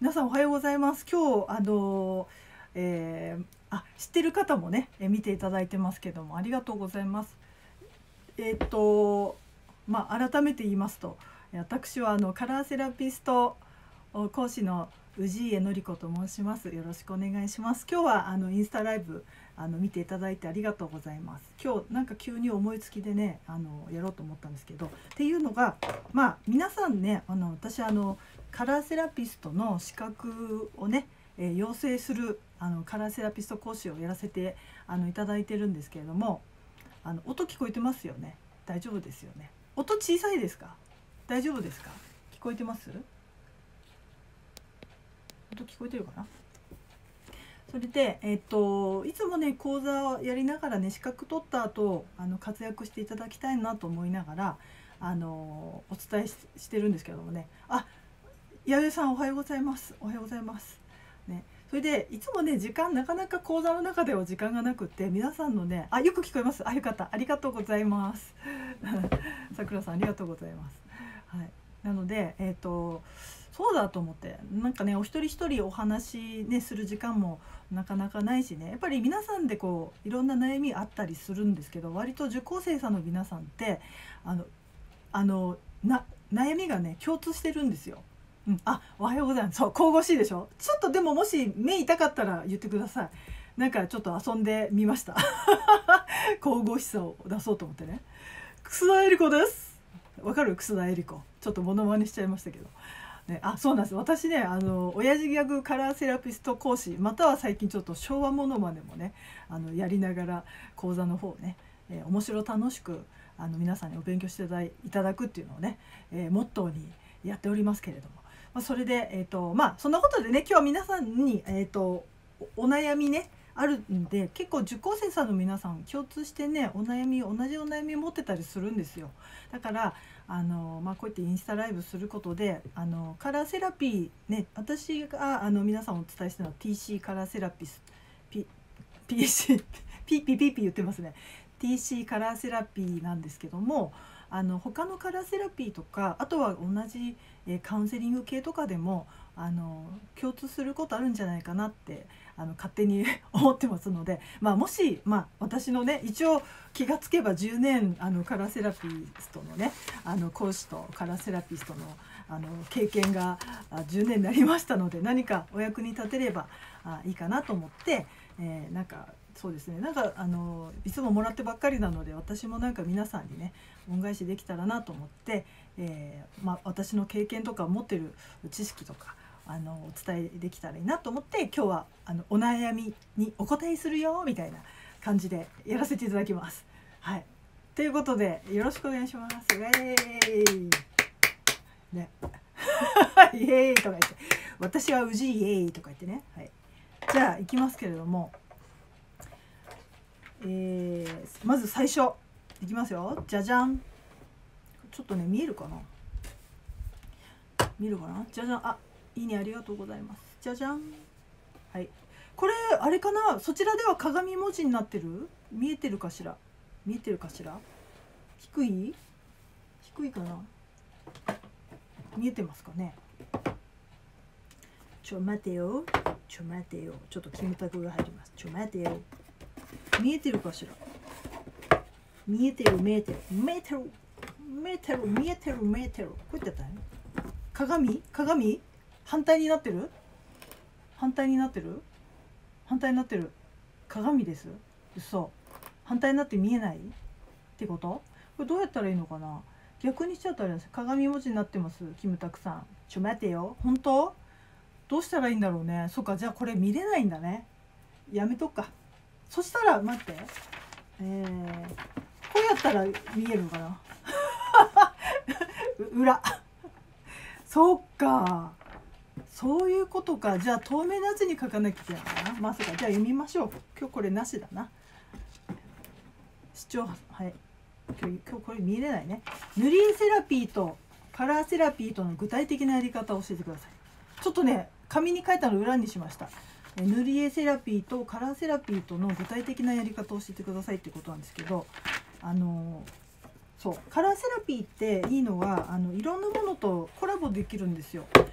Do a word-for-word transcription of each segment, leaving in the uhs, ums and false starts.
皆さんおはようございます。今日あの、えー、あ知ってる方もね、え見ていただいてますけども、ありがとうございます。えー、っとまあ改めて言いますと、私はあのカラーセラピスト講師の氏家典子と申します。よろしくお願いします。今日はあのインスタライブあの見ていただいてありがとうございます。今日なんか急に思いつきでね、あのやろうと思ったんですけど、っていうのが、まあ皆さんね、あの私あのカラーセラピストの資格をね、えー、養成するあのカラーセラピスト講師をやらせてあのいただいてるんですけれども、あの音聞こえてますよね。大丈夫ですよね。音小さいですか？大丈夫ですか？聞こえてます？音聞こえてるかな？それで、えっと、いつもね講座をやりながらね、資格取った後あの活躍していただきたいなと思いながらあのお伝え し, してるんですけどもね。あ、弥生さんおはようございます。おはようございます。ね、それでいつもね時間なかなか講座の中では時間がなくって、皆さんのね、あ、よく聞こえます。あ、よかった。ありがとうございます。さくらさんありがとうございます。はい。なのでえっとそうだと思って、なんかねお一人一人お話ねする時間もなかなかないしね、やっぱり皆さんでこういろんな悩みあったりするんですけど、割と受講生さんの皆さんってあのあのな悩みがね共通してるんですよ。うん、あ、おはようございます。そう、神々しいでしょ。ちょっとでももし目痛かったら言ってください。なんかちょっと遊んでみました神々しさを出そうと思ってね。楠田絵理子です。わかる？楠田絵理子。ちょっとモノマネしちゃいましたけど。ね、あ、そうなんです。私ね、あの親父ギャグカラーセラピスト講師、または最近ちょっと昭和モノマネもね、あのやりながら講座の方ね、えー、面白楽しくあの皆さんにお勉強していただくっていうのをね、えー、モットーにやっておりますけれども、まあ、それで、えーとまあ、そんなことでね、今日は皆さんに、えーと、お, お悩みねあるんで、結構受講生さんの皆さん共通してねお悩み同じお悩み持ってたりするんですよ。だからあの、まあ、こうやってインスタライブすることであのカラーセラピーね、私があの皆さんお伝えしてるのは ティーシー カラーセラピス ピ, ピーシー ピーピーピーピー言ってますね。 ティーシー カラーセラピーなんですけども、あの他のカラーセラピーとか、あとは同じ、えカウンセリング系とかでもあの共通することあるんじゃないかなってあの勝手に思ってますので、まあ、もし、まあ、私のね一応気がつけばじゅうねんあのカラーセラピストのねあの講師とカラーセラピストのあの経験がじゅうねんになりましたので、何かお役に立てればあいいかなと思って、えー、なんかそうですね、なんかあのいつももらってばっかりなので、私もなんか皆さんにね恩返しできたらなと思って、えーまあ、私の経験とか持ってる知識とかあのお伝えできたらいいなと思って、今日はあのお悩みにお答えするよみたいな感じでやらせていただきます。はい、ということでよろしくお願いします。ウェーイねイエーイとか言って、私は氏イエーイとか言ってね。はい、じゃあ行きますけれども、えー、まず最初いきますよ。じゃじゃん。ちょっとね見えるかな見えるかな。じゃじゃん。あ、いいね、ありがとうございます。じゃじゃん。はい、これあれかな、そちらでは鏡文字になってる？見えてるかしら見えてるかしら。低い低いかな。見えてますかね。ちょ待てよちょ待てよ、ちょっとキムタクが入ります。ちょ待てよ、見えてるかしら。見えてる見えてる見えてる見えてる見えてる見えてる。こうやってやったらね、鏡鏡反対になってる反対になってる反対になってる鏡です。嘘、反対になって見えないってこと？これどうやったらいいのかな。逆にしちゃったらあれです。鏡文字になってます。キムタクさん、ちょ待てよ。本当どうしたらいいんだろうね。そっか、じゃあこれ見れないんだね。やめとくか。そしたら待って、えー、こうやったら見えるのかな裏そっか、そういうことか。じゃあ透明なやつに書かなきゃいけないかな。まあそうか、じゃあ読みましょう。今日これなしだな。視聴、はい、今日今日これ見れないね。塗り絵セラピーとカラーセラピーとの具体的なやり方を教えてください。ちょっとね紙に書いたの裏にしました。塗り絵セラピーとカラーセラピーとの具体的なやり方を教えてくださいってことなんですけど、あのそうカラーセラピーっていいのは、あのいろんなものとコラボできるんですよ。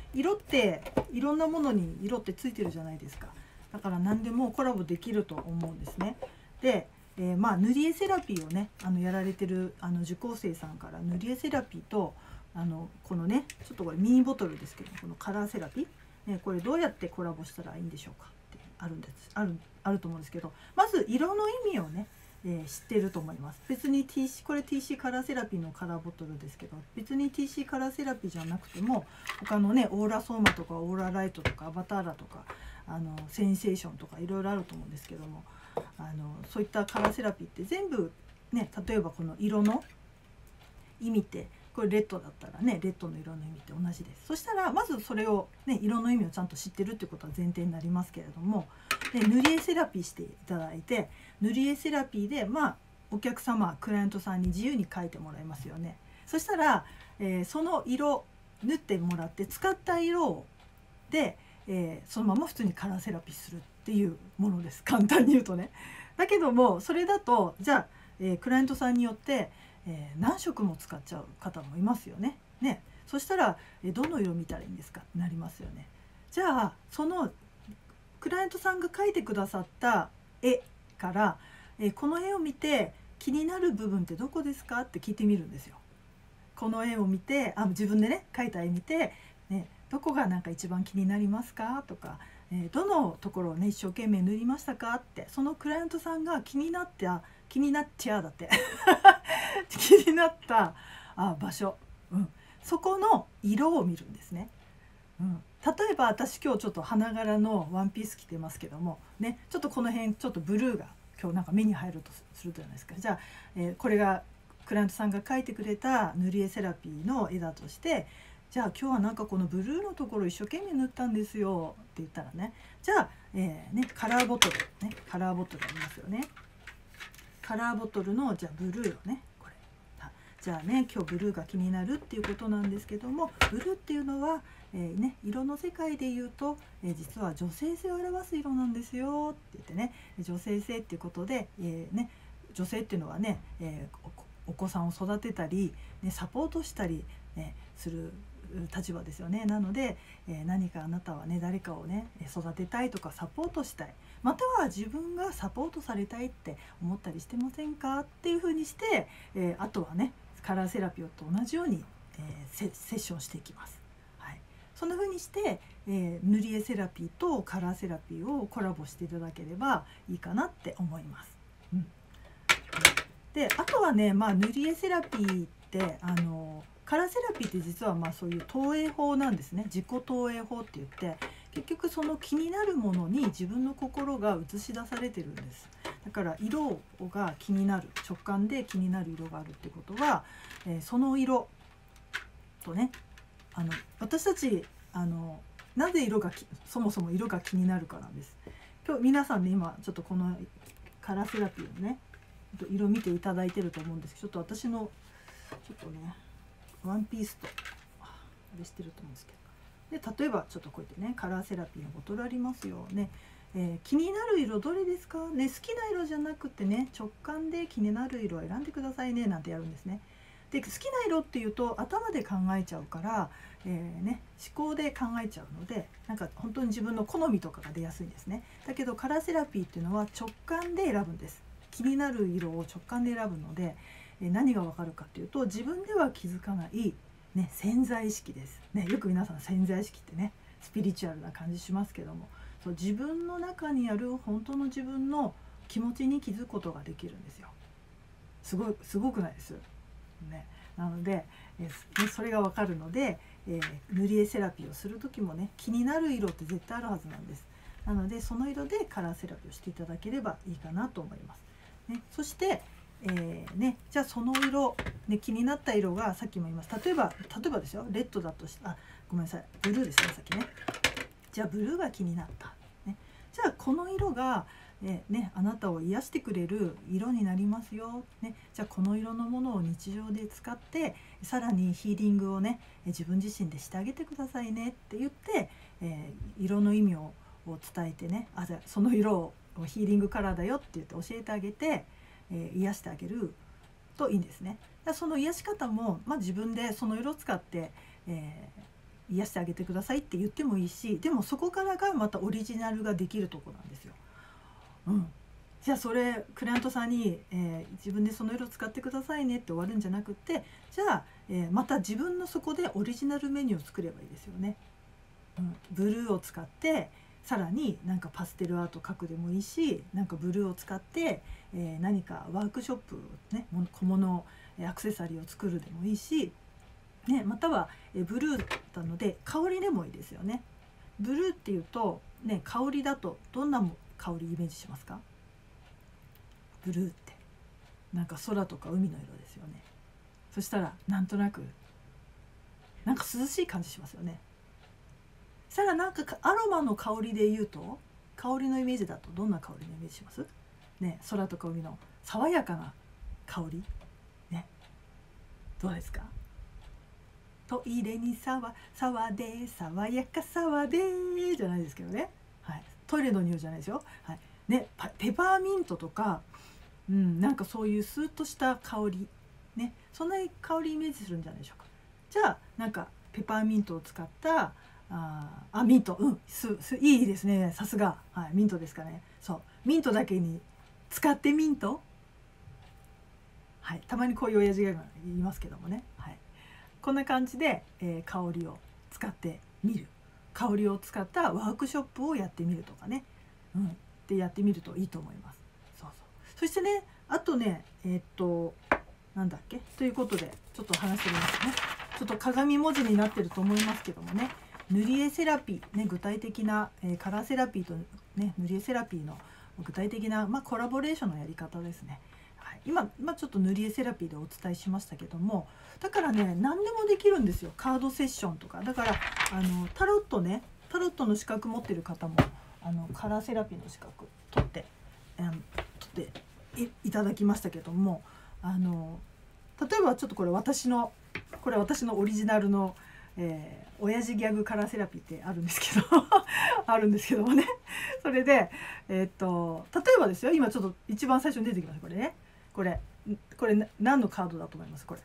色っていろんなものに色ってついてるじゃないですか。だから何でもコラボできると思うんですね。で、えー、まあ塗り絵セラピーをねあのやられてるあの受講生さんから塗り絵セラピーとあのこのねちょっとこれミニボトルですけどこのカラーセラピー、ね、これどうやってコラボしたらいいんでしょうかってあるんですあるあると思うんですけど、まず色の意味をねえー、知ってると思います。別に ティーシー これ ティーシー カラーセラピーのカラーボトルですけど、別に ティーシー カラーセラピーじゃなくても他のねオーラソーマとかオーラライトとかアバターラとかあのセンセーションとかいろいろあると思うんですけども、あのそういったカラーセラピーって全部ね、例えばこの色の意味ってこれレッドだったらねレッドの色の意味って同じです。そしたらまずそれをね色の意味をちゃんと知ってるってことは前提になりますけれども、で塗り絵セラピーしていただいて、塗り絵セラピーでまあお客様クライアントさんに自由に描いてもらいますよね。そしたら、えー、その色塗ってもらって使った色で、えー、そのまま普通にカラーセラピーするっていうものです、簡単に言うとね。だけどもそれだとじゃあ、えー、クライアントさんによって、えー、何色も使っちゃう方もいますよね。ね、そしたら、えー、どの色見たらいいんですかってなりますよね。じゃあそのクライアントさんが描いてくださった絵から、えー、この絵を見て気になる部分ってどこですかって聞いてみるんですよ。この絵を見てあ自分でね描いた絵見て、ね、どこがなんか一番気になりますかとか、えー、どのところをね一生懸命塗りましたかってそのクライアントさんが気になってあ気になっちゃうだって気になったあ場所、うん、そこの色を見るんですね。うん、例えば私今日ちょっと花柄のワンピース着てますけどもね、ちょっとこの辺ちょっとブルーが今日なんか目に入るとするじゃないですか。じゃあ、えー、これがクライアントさんが描いてくれた塗り絵セラピーの絵だとして、じゃあ今日はなんかこのブルーのところ一生懸命塗ったんですよって言ったらね、じゃあ、えーね、カラーボトルねカラーボトルありますよね。カラーボトルのじゃあブルーをねこれじゃあね今日ブルーが気になるっていうことなんですけども、ブルーっていうのは、えーね、色の世界で言うと、えー、実は女性性を表す色なんですよって言ってね、女性性っていうことで、えーね、女性っていうのはね、えー、お, お子さんを育てたり、ね、サポートしたり、ね、する立場ですよね。なので、えー、何かあなたはね誰かをね育てたいとかサポートしたい、または自分がサポートされたいって思ったりしてませんかっていうふうにして、えー、あとはねカラーセラピーと同じように、えー、セッションしていきます。はい、そんなふうにして、えー、塗り絵セラピーとカラーセラピーをコラボしていただければいいかなって思います。うん、であとはね、まあ、塗り絵セラピーってあのカラーセラピーって実はまあそういう投影法なんですね。自己投影法って言って結局その気になるものに自分の心が映し出されてるんです。だから色が気になる直感で気になる色があるってことは、えー、その色とねあの私たちあのなぜ色がそもそも色が気になるかなんです。今日皆さんね今ちょっとこのカラーセラピーのね色見ていただいてると思うんですけど、ちょっと私のちょっとねワンピースとあれしてると思うんですけど、で例えばちょっとこうやってねカラーセラピーのボトルありますよね、えー、気になる色どれですかね、好きな色じゃなくてね直感で気になる色を選んでくださいねなんてやるんですね。で好きな色っていうと頭で考えちゃうから、えーね、思考で考えちゃうのでなんか本当に自分の好みとかが出やすいんですね。だけどカラーセラピーっていうのは直感で選ぶんです。気になる色を直感で選ぶので、えー、何がわかるかっていうと自分では気づかない、ね、潜在意識です、ね、よく皆さん潜在意識ってねスピリチュアルな感じしますけども、そう自分の中にある本当の自分の気持ちに気づくことができるんですよ。すごいすごくないですね。なので、えー、それが分かるので、えー、塗り絵セラピーをする時もね気になる色って絶対あるはずなんです。なのでその色でカラーセラピーをしていただければいいかなと思います、ね、そして、えーね、じゃあその色、ね、気になった色がさっきも言います。例えば例えばですよレッドだとしてあごめんなさいブルーですねさっきね。じゃあブルーが気になった、ね、じゃあこの色がねね、あなたを癒してくれる色になりますよ、ね、じゃあこの色のものを日常で使ってさらにヒーリングをね自分自身でしてあげてくださいねって言って、えー、色の意味を伝えてねあじゃあその色をヒーリングカラーだよって言って教えてあげて、えー、癒してあげるといいんですね。だその癒し方も、まあ、自分でその色を使って、え癒してあげてくださいって言ってもいいし、でもそこからがまたオリジナルができるとこなんですよ。うん、じゃあそれクライアントさんに、えー、自分でその色使ってくださいねって終わるんじゃなくって、じゃあ、えー、また自分のそこでオリジナルメニューを作ればいいですよね。うん、ブルーを使ってさらになんかパステルアート描くでもいいし、なんかブルーを使って、えー、何かワークショップね、小物アクセサリーを作るでもいいし、ね、またはえブルーなので香りでもいいですよね。ブルーっていうと、ね、香りだとどんな香りイメージしますか？ブルーってなんか空とか海の色ですよね。そしたらなんとなくなんか涼しい感じしますよね。そしたらなんかアロマの香りで言うと、香りのイメージだとどんな香りのイメージします？ね、空とか海の爽やかな香りね、どうですか？トイレに沢沢で爽やか沢でじゃないですけどね、はい、トイレの匂いじゃないですよ、はいね、ペパーミントとか、うん、なんかそういうスーッとした香りね、そんな香りイメージするんじゃないでしょうか。じゃあなんかペパーミントを使ったああミント、うんすすいいですね、さすが、はい、ミントですかね。そうミントだけに使ってミント、はい、たまにこういう親父が言いますけどもね、はい、こんな感じで、えー、香りを使ってみる、香りを使ったワークショップをやってみるとかね、うん、でやってみるといいと思います。そうそう、そしてね、あとね、えー、っとなんだっけということでちょっと話してみますね。ちょっと鏡文字になってると思いますけどもね、塗り絵セラピー、ね、具体的な、えー、カラーセラピーと、ね、塗り絵セラピーの具体的な、まあ、コラボレーションのやり方ですね。はい、今、まあ、ちょっと塗り絵セラピーでお伝えしましたけども、だからね何でもできるんですよ。カードセッションとか、だからあのタロットね、タロットの資格持ってる方もあのカラーセラピーの資格取って、えー、取ってい、いただきましたけども、あの例えばちょっとこれ私のこれ私のオリジナルの、えー、親父ギャグカラーセラピーってあるんですけどあるんですけどもね、それで、えー、っと例えばですよ、今ちょっと一番最初に出てきました、これね、これこれ何のカードだと思います？これ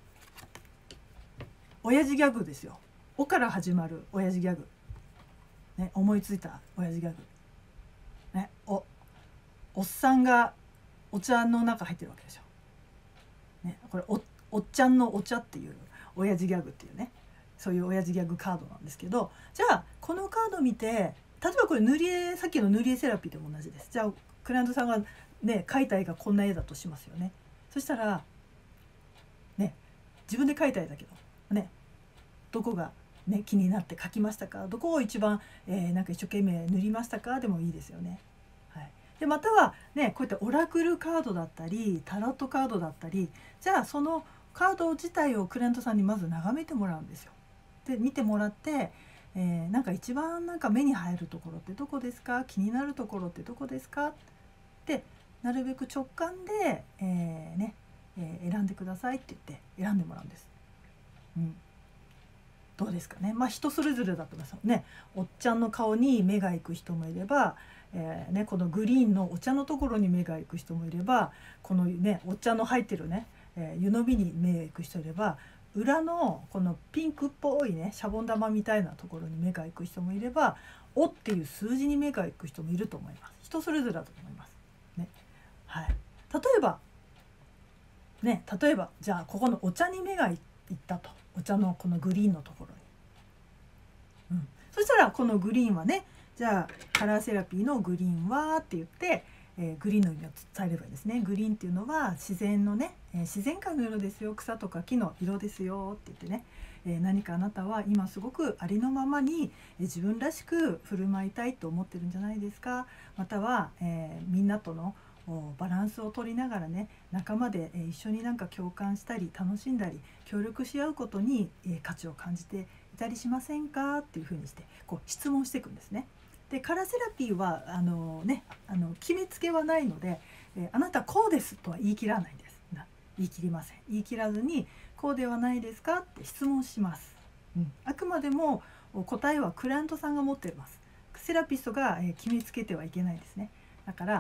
親父ギャグですよ。おから始まる親父ギャグ、ね、思いついた親父ギャグ、ね、おおっさんがお茶の中入ってるわけでしょ、ね、これ お, おっちゃんのお茶っていう親父ギャグっていうね、そういう親父ギャグカードなんですけど、じゃあこのカード見て、例えばこれ塗り絵、さっきの塗り絵セラピーでも同じです。じゃあクライアントさんがね描いた絵がこんな絵だとしますよね。そしたらね、自分で描いた絵だけどね、どこが、ね、気になって描きましたか、どこを一番、えー、なんか一生懸命塗りましたかでもいいですよね。はい、でまたはね、こういったオラクルカードだったりタロットカードだったり、じゃあそのカード自体をクライアントさんにまず眺めてもらうんですよ。で見てもらって、えー、なんか一番なんか目に入るところってどこですか、気になるところってどこですかってなるべく直感で、えーねえー、選んでくださいって言って選んでもらうんです。うん、どうですかね。まあ人それぞれだと思いますね。おっちゃんの顔に目が行く人もいれば、えーね、このグリーンのお茶のところに目が行く人もいれば、このねお茶の入ってるね、えー、湯飲みに目が行く人いれば、裏のこのピンクっぽいねシャボン玉みたいなところに目が行く人もいれば、おっていう数字に目が行く人もいると思います。人それぞれだと思います。ね、はい。例えばね、例えばじゃあここのお茶に目がいったと、お茶のこのグリーンのところに、うん、そしたらこのグリーンはね、じゃあカラーセラピーのグリーンはって言って、えー、グリーンの意味を伝えればいいですね。グリーンっていうのは自然のね、えー、自然界の色ですよ、草とか木の色ですよって言ってね、えー、何かあなたは今すごくありのままに、えー、自分らしく振る舞いたいと思ってるんじゃないですか。または、えー、みんなとのバランスを取りながらね、仲間で一緒になんか共感したり楽しんだり協力し合うことに価値を感じていたりしませんかっていうふうにしてこう質問していくんですね。でカラーセラピーはあの、ね、あの決めつけはないので、えあなたこうですとは言い切らないんです。言い切りません。言い切らずにこうではないですかって質問します。うん、あくまでも答えはクライアントさんが持っています。セラピストが決めつけてはいけないですね。だから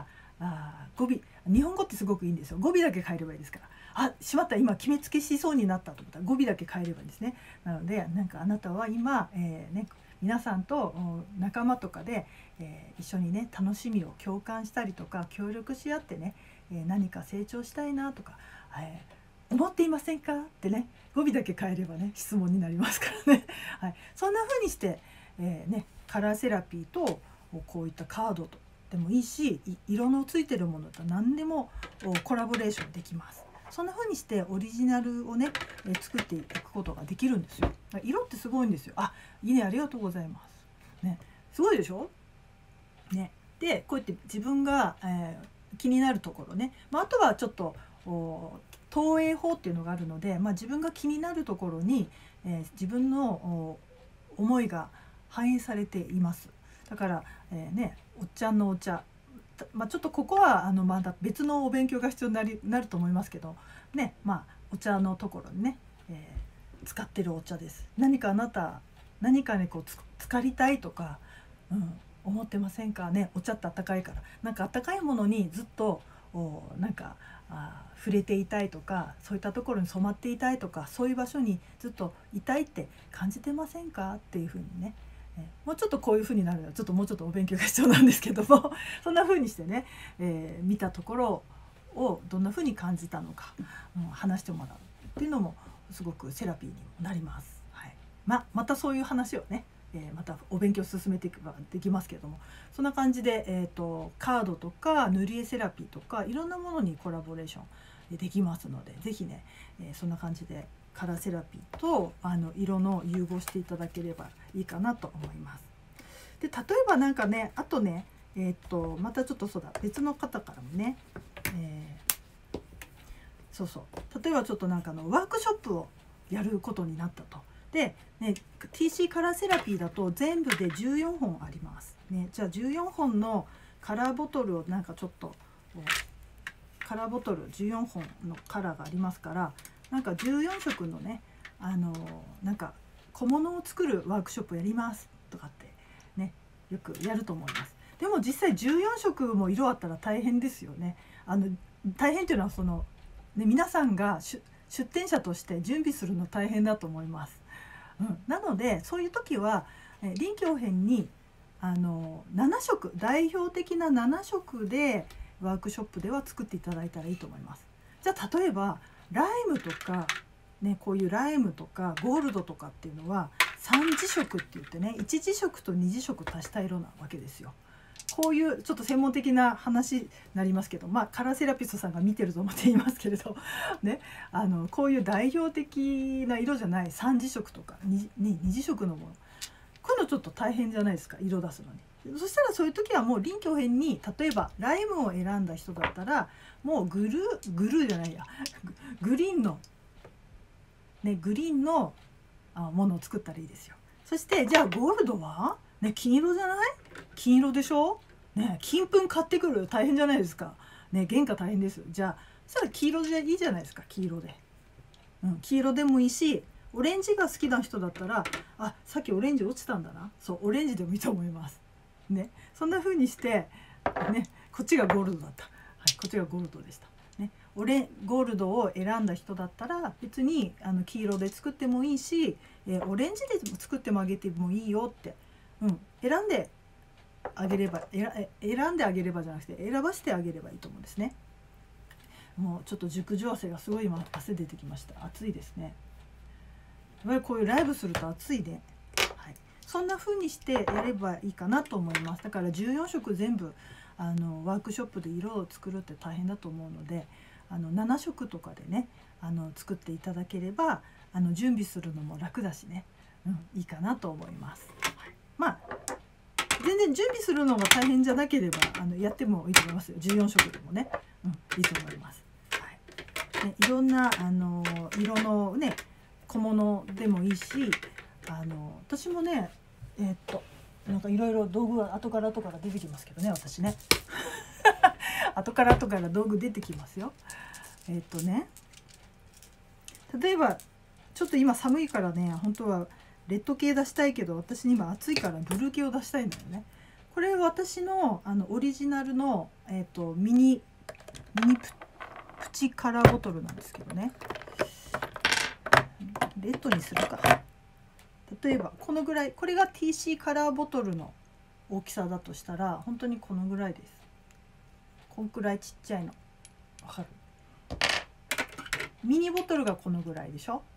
あ語尾、日本語ってすごくいいんですよ。語尾だけ変えればいいですから。あ、しまった、今決めつけしそうになったと思ったら語尾だけ変えればいいんですね。なのでなんかあなたは今、えーね、皆さんと仲間とかで、えー、一緒にね楽しみを共感したりとか協力し合ってね、えー、何か成長したいなとか、えー、思っていませんかってね、語尾だけ変えればね質問になりますからね、はい、そんな風にして、えーね、カラーセラピーとこういったカードとでもいいし、色のついてるものと何でもコラボレーションできます。そんな風にしてオリジナルをね、え作っていくことができるんですよ。色ってすごいんですよ。あ、いいね、ありがとうございます。ね、すごいでしょ。ね、でこうやって自分が、えー、気になるところね、まあ、あとはちょっと投影法っていうのがあるので、まあ、自分が気になるところに、えー、自分の思いが反映されています。だから、えー、ね、おっちゃんのお茶、まあ、ちょっとここはあのまだ別のお勉強が必要になりなると思いますけどね、まあお茶のところにね、えー、使ってるお茶です。何かあなた何かねこうつ浸かりたいとか、うん、思ってませんかね。お茶ってあったかいから、なんかあったかいものにずっとおなんかあ触れていたいとか、そういったところに染まっていたいとか、そういう場所にずっといたいって感じてませんかっていうふうにね、もうちょっとこういう風になるのはちょっともうちょっとお勉強が必要なんですけどもそんな風にしてね、えー、見たところをどんな風に感じたのか、うん、話してもらうっていうのもすごくセラピーにもなります。はい、ままたそういう話をね、えー、またお勉強進めていけばできますけれども、そんな感じで、えーと、カードとか塗り絵セラピーとかいろんなものにコラボレーションできますので、是非ね、えー、そんな感じでカラーセラピーとあの色の融合していただければいいかなと思います。で例えばなんかね、あとね、えー、っとまたちょっとそうだ別の方からもね、えー、そうそう例えばちょっとなんかのワークショップをやることになったと。で、ね、ティーシー カラーセラピーだと全部でじゅうよんほんあります。ね、じゃあじゅうよんほんのカラーボトルをなんかちょっとカラーボトルじゅうよんほんのカラーがありますから、なんかじゅうよんしょくのね、あのなんか小物を作るワークショップやりますとかってね、よくやると思います。でも実際じゅうよんしょくも色あったら大変ですよね。あの大変というのはその、ね、皆さんが出店者として準備するの大変だと思います。うん、なのでそういう時は臨機応変にあのななしょく、代表的なななしょくでワークショップでは作っていただいたらいいと思います。じゃあ例えばライムとか、ね、こういうライムとかゴールドとかっていうのはさんじしょくって言ってね、いちじしょくとにじしょく足した色なわけですよ。こういうちょっと専門的な話になりますけど、まあカラーセラピストさんが見てると思って言いますけれどね、あのこういう代表的な色じゃないさんじしょくとか に, にじしょくのもの、こういうのちょっと大変じゃないですか、色出すのに。そしたらそういう時はもう臨機応変に、例えばライムを選んだ人だったらもうグルーグルーじゃないやグリーンのねグリーンのものを作ったらいいですよ。そしてじゃあゴールドはね、金色じゃない？金色でしょね、金粉買ってくる大変じゃないですかね、原価大変ですよ。じゃあそしたら黄色でいいじゃないですか、黄色で、うん、黄色でもいいし、オレンジが好きな人だったら、あ、さっきオレンジ落ちたんだな、そうオレンジでもいいと思いますね。そんな風にしてね、こっちがゴールドだった、はい、こっちがゴールドでした、ね、オレゴールドを選んだ人だったら別にあの黄色で作ってもいいし、えー、オレンジで作ってもあげてもいいよって、うん、選んであげれば選んであげればじゃなくて選ばせてあげればいいと思うんですね。もうちょっと熟女汗がすごい今汗出てきました。暑いですね。やっぱりこういうライブすると暑いね、はい、そんな風にしてやればいいかなと思います。だからじゅうよんしょく全部あのワークショップで色を作るって大変だと思うので、あのななしょくとかでねあの作っていただければあの準備するのも楽だしね、うん、いいかなと思います。はい、まあ全然準備するのが大変じゃなければあのやってもいいと思いますよ。じゅうよんしょくでもね、うん、いいと思います。はいね、いろんなあの色のね小物でもいいし、あの私もねえー、っとなんかいろいろ道具が後から後から出てきますけどね、私ね後から後から道具出てきますよ。えー、っとね例えばちょっと今寒いからね、本当はレッド系出したいけど私今暑いからブルー系を出したいんだよね。 これ私のあのオリジナルの、えー、とミニミニププチカラーボトルなんですけどね、レッドにするか。例えばこのぐらい、これが ティーシー カラーボトルの大きさだとしたら本当にこのぐらいです。こんくらいちっちゃいのわかる？ミニボトルがこのぐらいでしょ。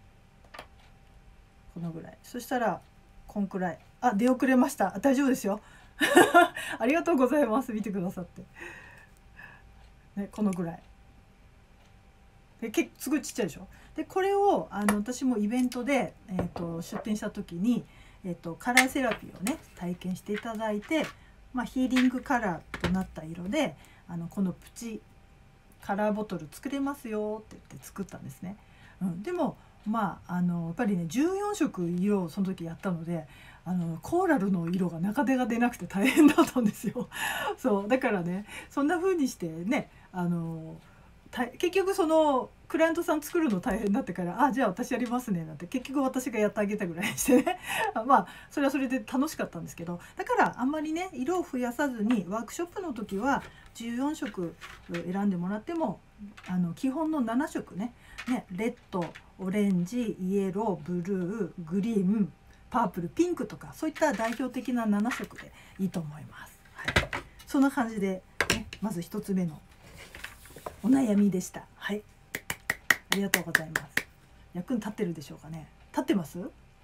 このぐらい。そしたらこんくらい。あ、出遅れました。大丈夫ですよ。ありがとうございます。見てくださって。ね、このぐらい。で、結構すごいちっちゃいでしょ。で、これをあの私もイベントで、えー、と出店した時に、えー、とカラーセラピーをね体験していただいて、まあ、ヒーリングカラーとなった色であのこのプチカラーボトル作れますよって言って作ったんですね。うん、でもまああのやっぱりねじゅうよんしょく色をその時やったので、あのコーラルの色が中手が出なくて大変だったんですよ。そうだからね、そんな風にしてね、あの結局そのクライアントさん作るの大変だってから、あじゃあ私やりますねなんて結局私がやってあげたぐらいにしてねまあそれはそれで楽しかったんですけど、だからあんまりね色を増やさずにワークショップの時はじゅうよんしょく選んでもらっても、あの基本のななしょくね、ねレッド、オレンジ、イエロー、ブルー、グリーン、パープル、ピンクとかそういった代表的なななしょくでいいと思います。はい、そんな感じで、ね、まずひとつめのお悩みでした。はい、ありがとうございます。役に立ってるでしょうかね。立ってます？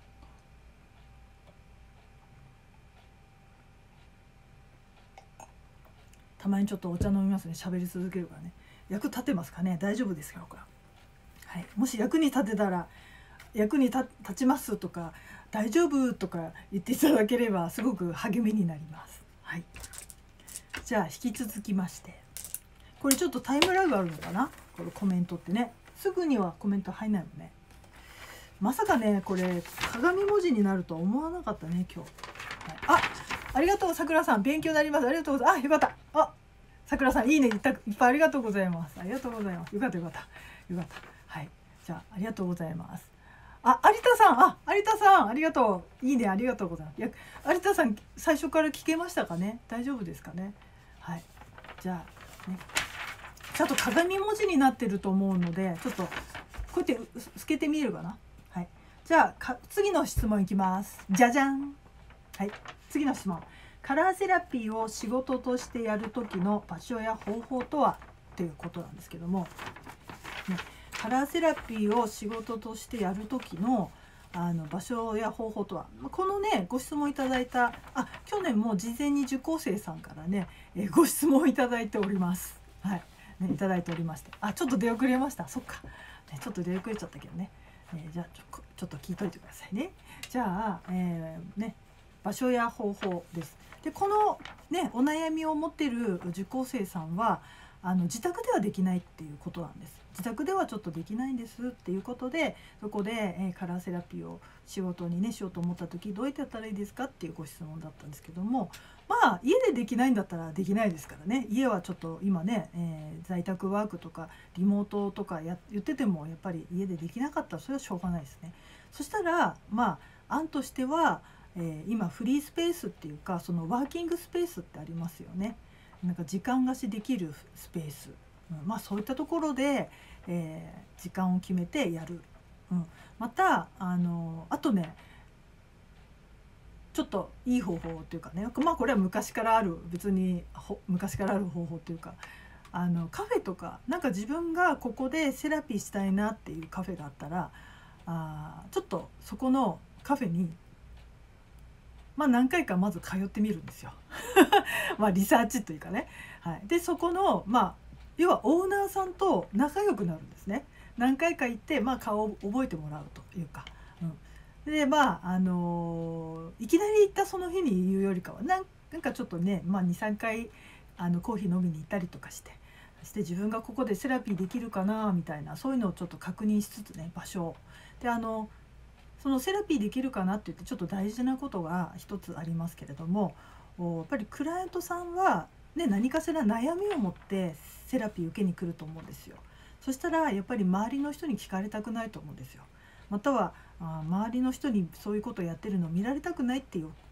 たまにちょっとお茶飲みますね。喋り続けるからね。役立ってますかね。大丈夫ですか？はい、もし役に立てたら役に立ちますとか大丈夫とか言っていただければすごく励みになります。はい、じゃあ引き続きまして、これちょっとタイムラグあるのかな、このコメントってね。すぐにはコメント入んないもんね。まさかねこれ鏡文字になるとは思わなかったね今日。はい、あありがとうさくらさん、勉強になります。ありがとうございます。あよかった。あさくらさんいいねいっぱいありがとうございます。ありがとうございます。よかったよかったよかった。はい、じゃあありがとうございます。あ有田さん、あ有田さんありがとう、いいねありがとうございます。いや有田さん最初から聞けましたかね。大丈夫ですかね。はい、じゃあねちゃんと鏡文字になってると思うので、ちょっとこうやって透けてみるかな。はい、じゃあか次の質問いきます。じゃじゃん。はい、次の質問。カラーセラピーを仕事としてやる時の場所や方法とはっていうことなんですけども、ね、カラーセラピーを仕事としてやる時のあの場所や方法とは、このねご質問いただいた、あ去年も事前に受講生さんからね、えご質問いただいております。はいね、いただいておりまして、あちょっと出遅れました。そっか、ね、ちょっと出遅れちゃったけどね、えー、じゃあちょ、ちょっと聞いといてくださいね。じゃあ、えー、ね場所や方法です。でこのねお悩みを持っている受講生さんはあの自宅ではできないっていうことなんです。自宅ではちょっとできないんですっていうことで、そこで、えー、カラーセラピーを仕事にねしようと思った時どうやってやったらいいですかっていうご質問だったんですけども、まあ家でできないんだったらできないですからね。家はちょっと今ね、えー、在宅ワークとかリモートとかや言っててもやっぱり家でできなかったらそれはしょうがないですね。そしたらまあ案としては、えー、今フリースペースっていうかそのワーキングスペースってありますよね。なんか時間貸しできるスペース、うん、まあそういったところで、えー、時間を決めてやる、うん、またあのあとねちょっといい方法っていうかね、まあこれは昔からある別に昔からある方法っていうか、あのカフェとかなんか自分がここでセラピーしたいなっていうカフェがあったら、あちょっとそこのカフェにまあ何回かまず通ってみるんですよ。まあリサーチというかね、はい、でそこのまあ要はオーナーさんと仲良くなるんですね。何回か行って、まあ、顔を覚えてもらうというか、うん、でまああのー、いきなり行ったその日に言うよりかはなんなんかちょっとね、まあ、にさんかいあのコーヒー飲みに行ったりとかしてして自分がここでセラピーできるかなみたいな、そういうのをちょっと確認しつつね、場所をであのそのセラピーできるかなって言ってちょっと大事なことが一つありますけれども、やっぱりクライアントさんは、ね、何かしら悩みを持ってセラピー受けに来ると思うんですよ。そしたらやっぱり周りの人に聞かれたくないと思うんですよ。またはあ周りの人にそういうことをやってるのを見られたくないっていう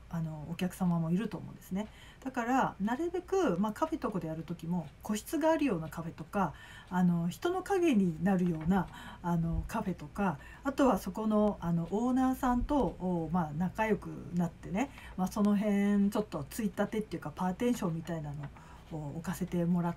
あのお客様もいると思うんですね。だからなるべく、まあ、カフェとかでやる時も個室があるようなカフェとか、あの人の影になるようなあのカフェとか、あとはそこのあのオーナーさんと、おまあ、仲良くなってね、まあ、その辺ちょっとついたてっていうかパーテーションみたいなのを置かせてもらって、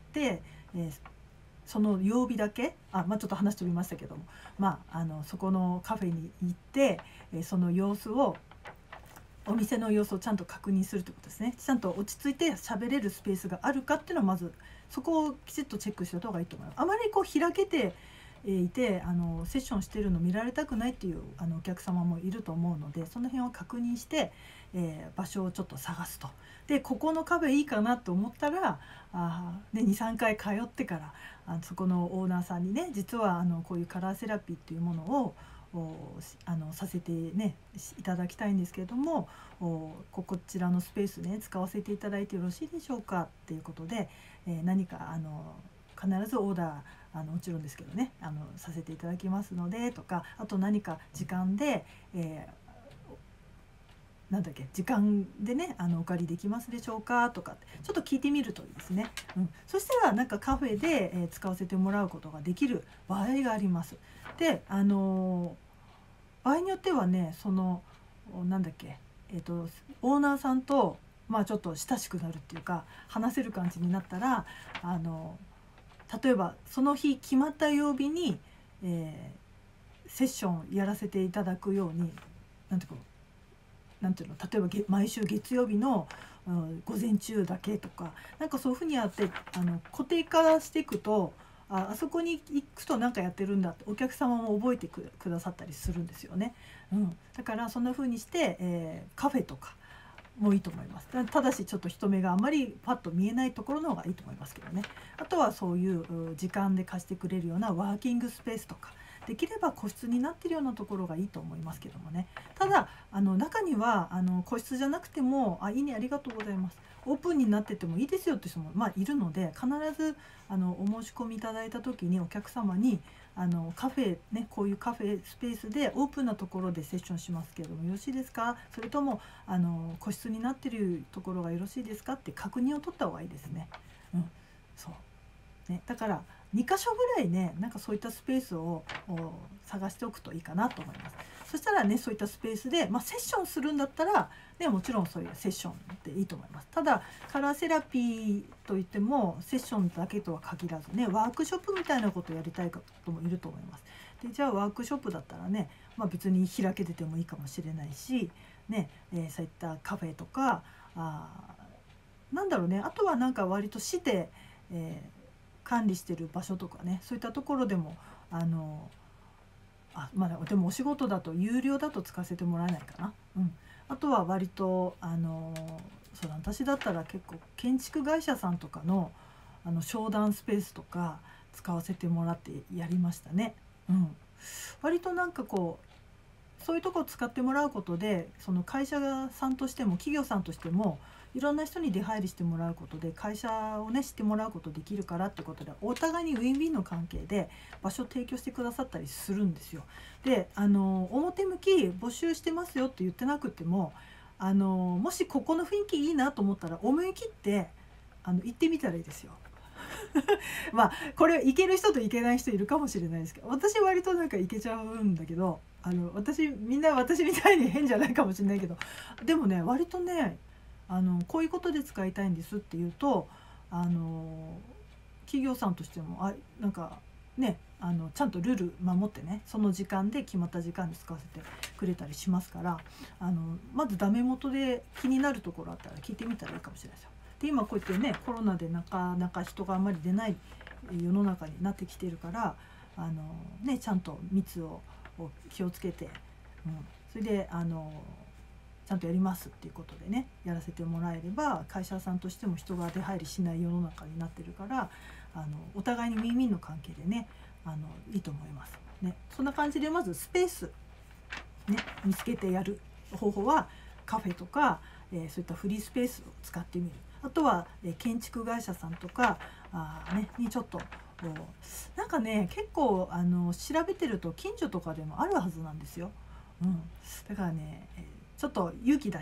えーその曜日だけあ、まあ、ちょっと話飛びましたけども、まあ、あのそこのカフェに行って、えーその様子をお店の様子をちゃんと確認するということですね。ちゃんと落ち着いて喋れるスペースがあるかっていうのはまずそこをきちっとチェックしておいた方がいいと思います。あまりこう開けていてあのセッションしてるの見られたくないっていうあのお客様もいると思うので、その辺は確認して、えー場所をちょっと探すと。でここのカフェいいかなと思ったらあでにさんかい通ってからあのそこのオーナーさんにね、実はあのこういうカラーセラピーっていうものをおあのさせてねいただきたいんですけれども、おここちらのスペースね使わせていただいてよろしいでしょうかっていうことで、えー何かあの必ずオーダーあのもちろんですけどねあのさせていただきますのでとか、あと何か時間で、えーなんだっけ時間でねあのお借りできますでしょうかとかちょっと聞いてみるといいですね。うん、そしたらなんかカフェで、えー使わせてもらうことができる場合があります。であのー場合によってはねそのおなんだっけえっ、とオーナーさんとまあちょっと親しくなるっていうか話せる感じになったら、あの例えばその日決まった曜日に、えーセッションやらせていただくようになんていうかなんていうの例えばげ毎週月曜日の、うん、午前中だけとかなんかそういうふうにやってあの固定化していくと、ああそこに行くと何かやってるんだってお客様も覚えてくくださったりするんですよね。うん、だからそんな風にして、えーカフェとかもいいと思います。たただしちょっと人目があまりパッと見えないところの方がいいと思いますけどね。あとはそういうう時間で貸してくれるようなワーキングスペースとかできれば個室になってるようなところがいいと思いますけどもね。ただあの中にはあの個室じゃなくても「あいいねありがとうございます」オープンになっててもいいですよって人も、まあ、いるので、必ずあのお申し込みいただいた時にお客様にあのカフェねこういうカフェスペースでオープンなところでセッションしますけれどもよろしいですか、それともあの個室になってるところがよろしいですかって確認を取った方がいいですね。うんそうね、だからに箇所ぐらいねなんかそういったスペースをお探しておくといいかなと思います。そしたらねそういったスペースで、まあ、セッションするんだったら、ね、もちろんそういうセッションでいいと思います。ただカラーセラピーといってもセッションだけとは限らずねワークショップみたいなことをやりたい方もいると思います。でじゃあワークショップだったらね、まあ、別に開けててもいいかもしれないし、ねえーそういったカフェとかあなんだろうね、あとはなんか割と市で、えー管理してる場所とかねそういったところでもあのあまあでもお仕事だと有料だと使わせてもらえないかな。うん、あとは割とあのそうだ私だったら結構建築会社さんとかのあの商談スペースとか使わせてもらってやりましたね。うん、割となんかこうそういうとこを使ってもらうことでその会社さんとしても企業さんとしてもいろんな人に出入りしてもらうことで会社をね知ってもらうことできるからってことでお互いにウィンウィンの関係で場所を提供してくださったりするんですよ。であの表向き募集してますよって言ってなくてもあのもしここの雰囲気いいなと思ったら思い切ってあの行ってみたらいいですよ。まあこれ行ける人と行けない人いるかもしれないですけど私割となんか行けちゃうんだけどあの私みんな私みたいに変じゃないかもしれないけどでもね割とねあのこういうことで使いたいんですって言うとあの企業さんとしてもあなんかねあのちゃんとルール守ってねその時間で決まった時間に使わせてくれたりしますからあのまずダメ元で気になるところあったら聞いてみたらいいかもしれないですよ。で今こうやってねコロナでなかなか人があんまり出ない世の中になってきてるからあの、ね、ちゃんと密を気をつけて、うん、それであのちゃんとやりますっていうことでねやらせてもらえれば会社さんとしても人が出入りしない世の中になってるからあのお互いにウィンウィンの関係でねあのいいと思います、ね、そんな感じでまずスペース、ね、見つけてやる方法はカフェとか、えー、そういったフリースペースを使ってみる。あとは、えー、建築会社さんとかあ、ね、にちょっとなんかね結構あの調べてると近所とかでもあるはずなんですよ。うん、だからね、えーちょっと勇気出して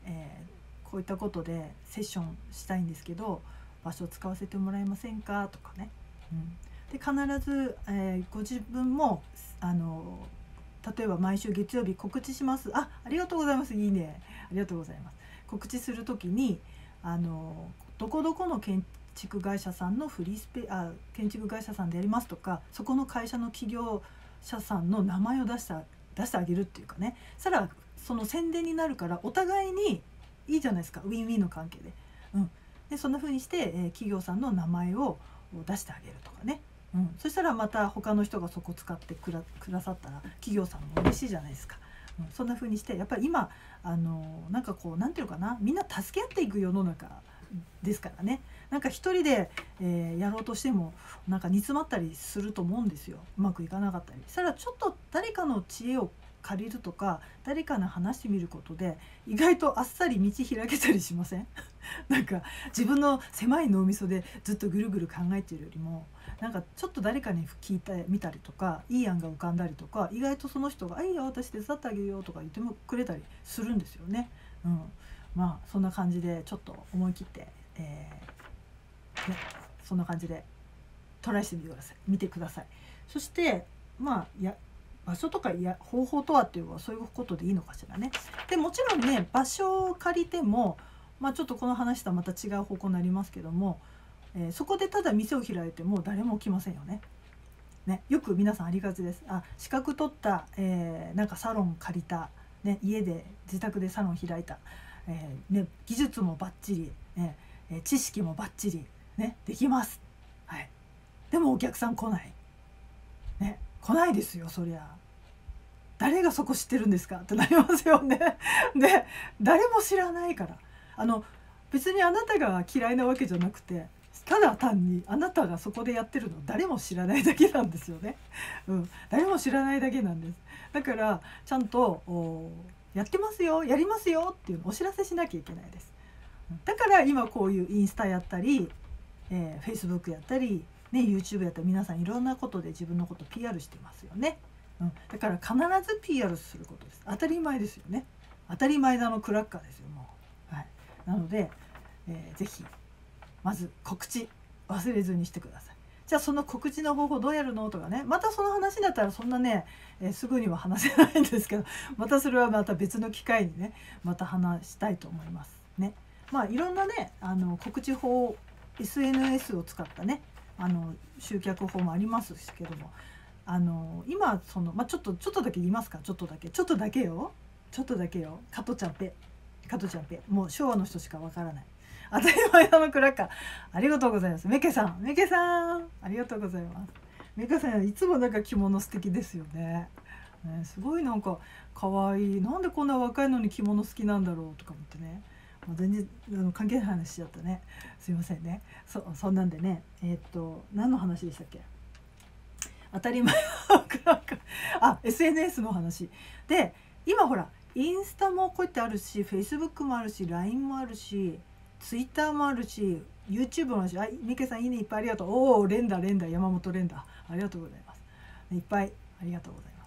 えー、こういったことでセッションしたいんですけど場所を使わせてもらえませんかとかね、うん、で必ず、えー、ご自分もあの例えば毎週月曜日告知します。あ、ありがとうございます。いいね。ありがとうございます。告知するときにあのどこどこの建築会社さんのフリースペあ建築会社さんでやりますとか、そこの会社の企業者さんの名前を出した出してあげるっていうかね。そしたらその宣伝になるからお互いにいいじゃないですか。ウィンウィンの関係で。うん。でそんな風にして、えー、企業さんの名前を出してあげるとかね。うん、そしたらまた他の人がそこ使ってく だ, くださったら企業さんも嬉しいじゃないですか、うん、そんな風にしてやっぱり今あのなんかこうなんていうかな、みんな助け合っていく世の中ですからね。なんか一人で、えー、やろうとしてもなんか煮詰まったりすると思うんですよ。うまくいかなかったりしたらちょっと誰かの知恵を借りるとか誰かに話してみることで意外とあっさり道開けたりしません？なんか自分の狭い脳みそでずっとぐるぐる考えているよりもなんかちょっと誰かに聞いてみたりとかいい案が浮かんだりとか意外とその人が「あいいよ私手伝ってあげるよ」とか言ってもくれたりするんですよね。うん、まあそんな感じでちょっと思い切って、えーね、そんな感じでトライしてみてください。見てください。そしてまあや場所とかや方法とはっていうのはそういうことでいいのかしらね。でもちろんね場所を借りても、まあ、ちょっとこの話とはまた違う方向になりますけども、えー、そこでただ店を開いても誰も来ませんよね。ね、よく皆さんありがちです。あ、資格取った、えー、なんかサロン借りた、ね、家で自宅でサロン開いた、えーね、技術もバッチリ、ね、知識もバッチリ、ね、できます、はい、でもお客さん来ない、ね、来ないですよ。そりゃ誰がそこ知ってるんですかってなりますよね。で誰も知らないから、あの別にあなたが嫌いなわけじゃなくてただ単にあなたがそこでやってるの誰も知らないだけなんですよね。うん、誰も知らないだけなんです。だからちゃんとやってますよやりますよっていうのをお知らせしなきゃいけないです。だから今こういうインスタやったり、えー、Facebook やったり、ね、YouTube やったり皆さんいろんなことで自分のこと ピーアール してますよね。うん、だから必ず ピーアール することです。当たり前ですよね。当たり前なのクラッカーですよもう、はい、なので、えー、ぜひまず告知忘れずにしてください。じゃあその告知の方法どうやるのとかね、またその話だったらそんなね、えー、すぐには話せないんですけど、またそれはまた別の機会にねまた話したいと思いますね。まあいろんなねあの告知法 エスエヌエス を使ったねあの集客法もありますけども、あの今その、まあ、ちょっとちょっとだけ言いますか。ちょっとだけちょっとだけよちょっとだけよ加トちゃんぺ加トちゃんぺもう昭和の人しかわからない当たり前なのクラッカーありがとうございます。メケさんメケさんありがとうございます。メケさんいつもなんか着物素敵ですよね。ねすごいなんか可愛い。なんでこんな若いのに着物好きなんだろうとか思ってね、もう全然あの関係ない話しちゃったね。すいませんね。 そ, そんなんでねえー、っと何の話でしたっけ。当たり前のクラッカーあ エスエヌエス の話で、今ほらインスタもこうやってあるし Facebook もあるし ライン もあるし Twitter もあるし YouTube もあるし、あミケさんいいねいっぱいありがとう。おお連打連打山本連打ありがとうございます。いっぱいありがとうございます、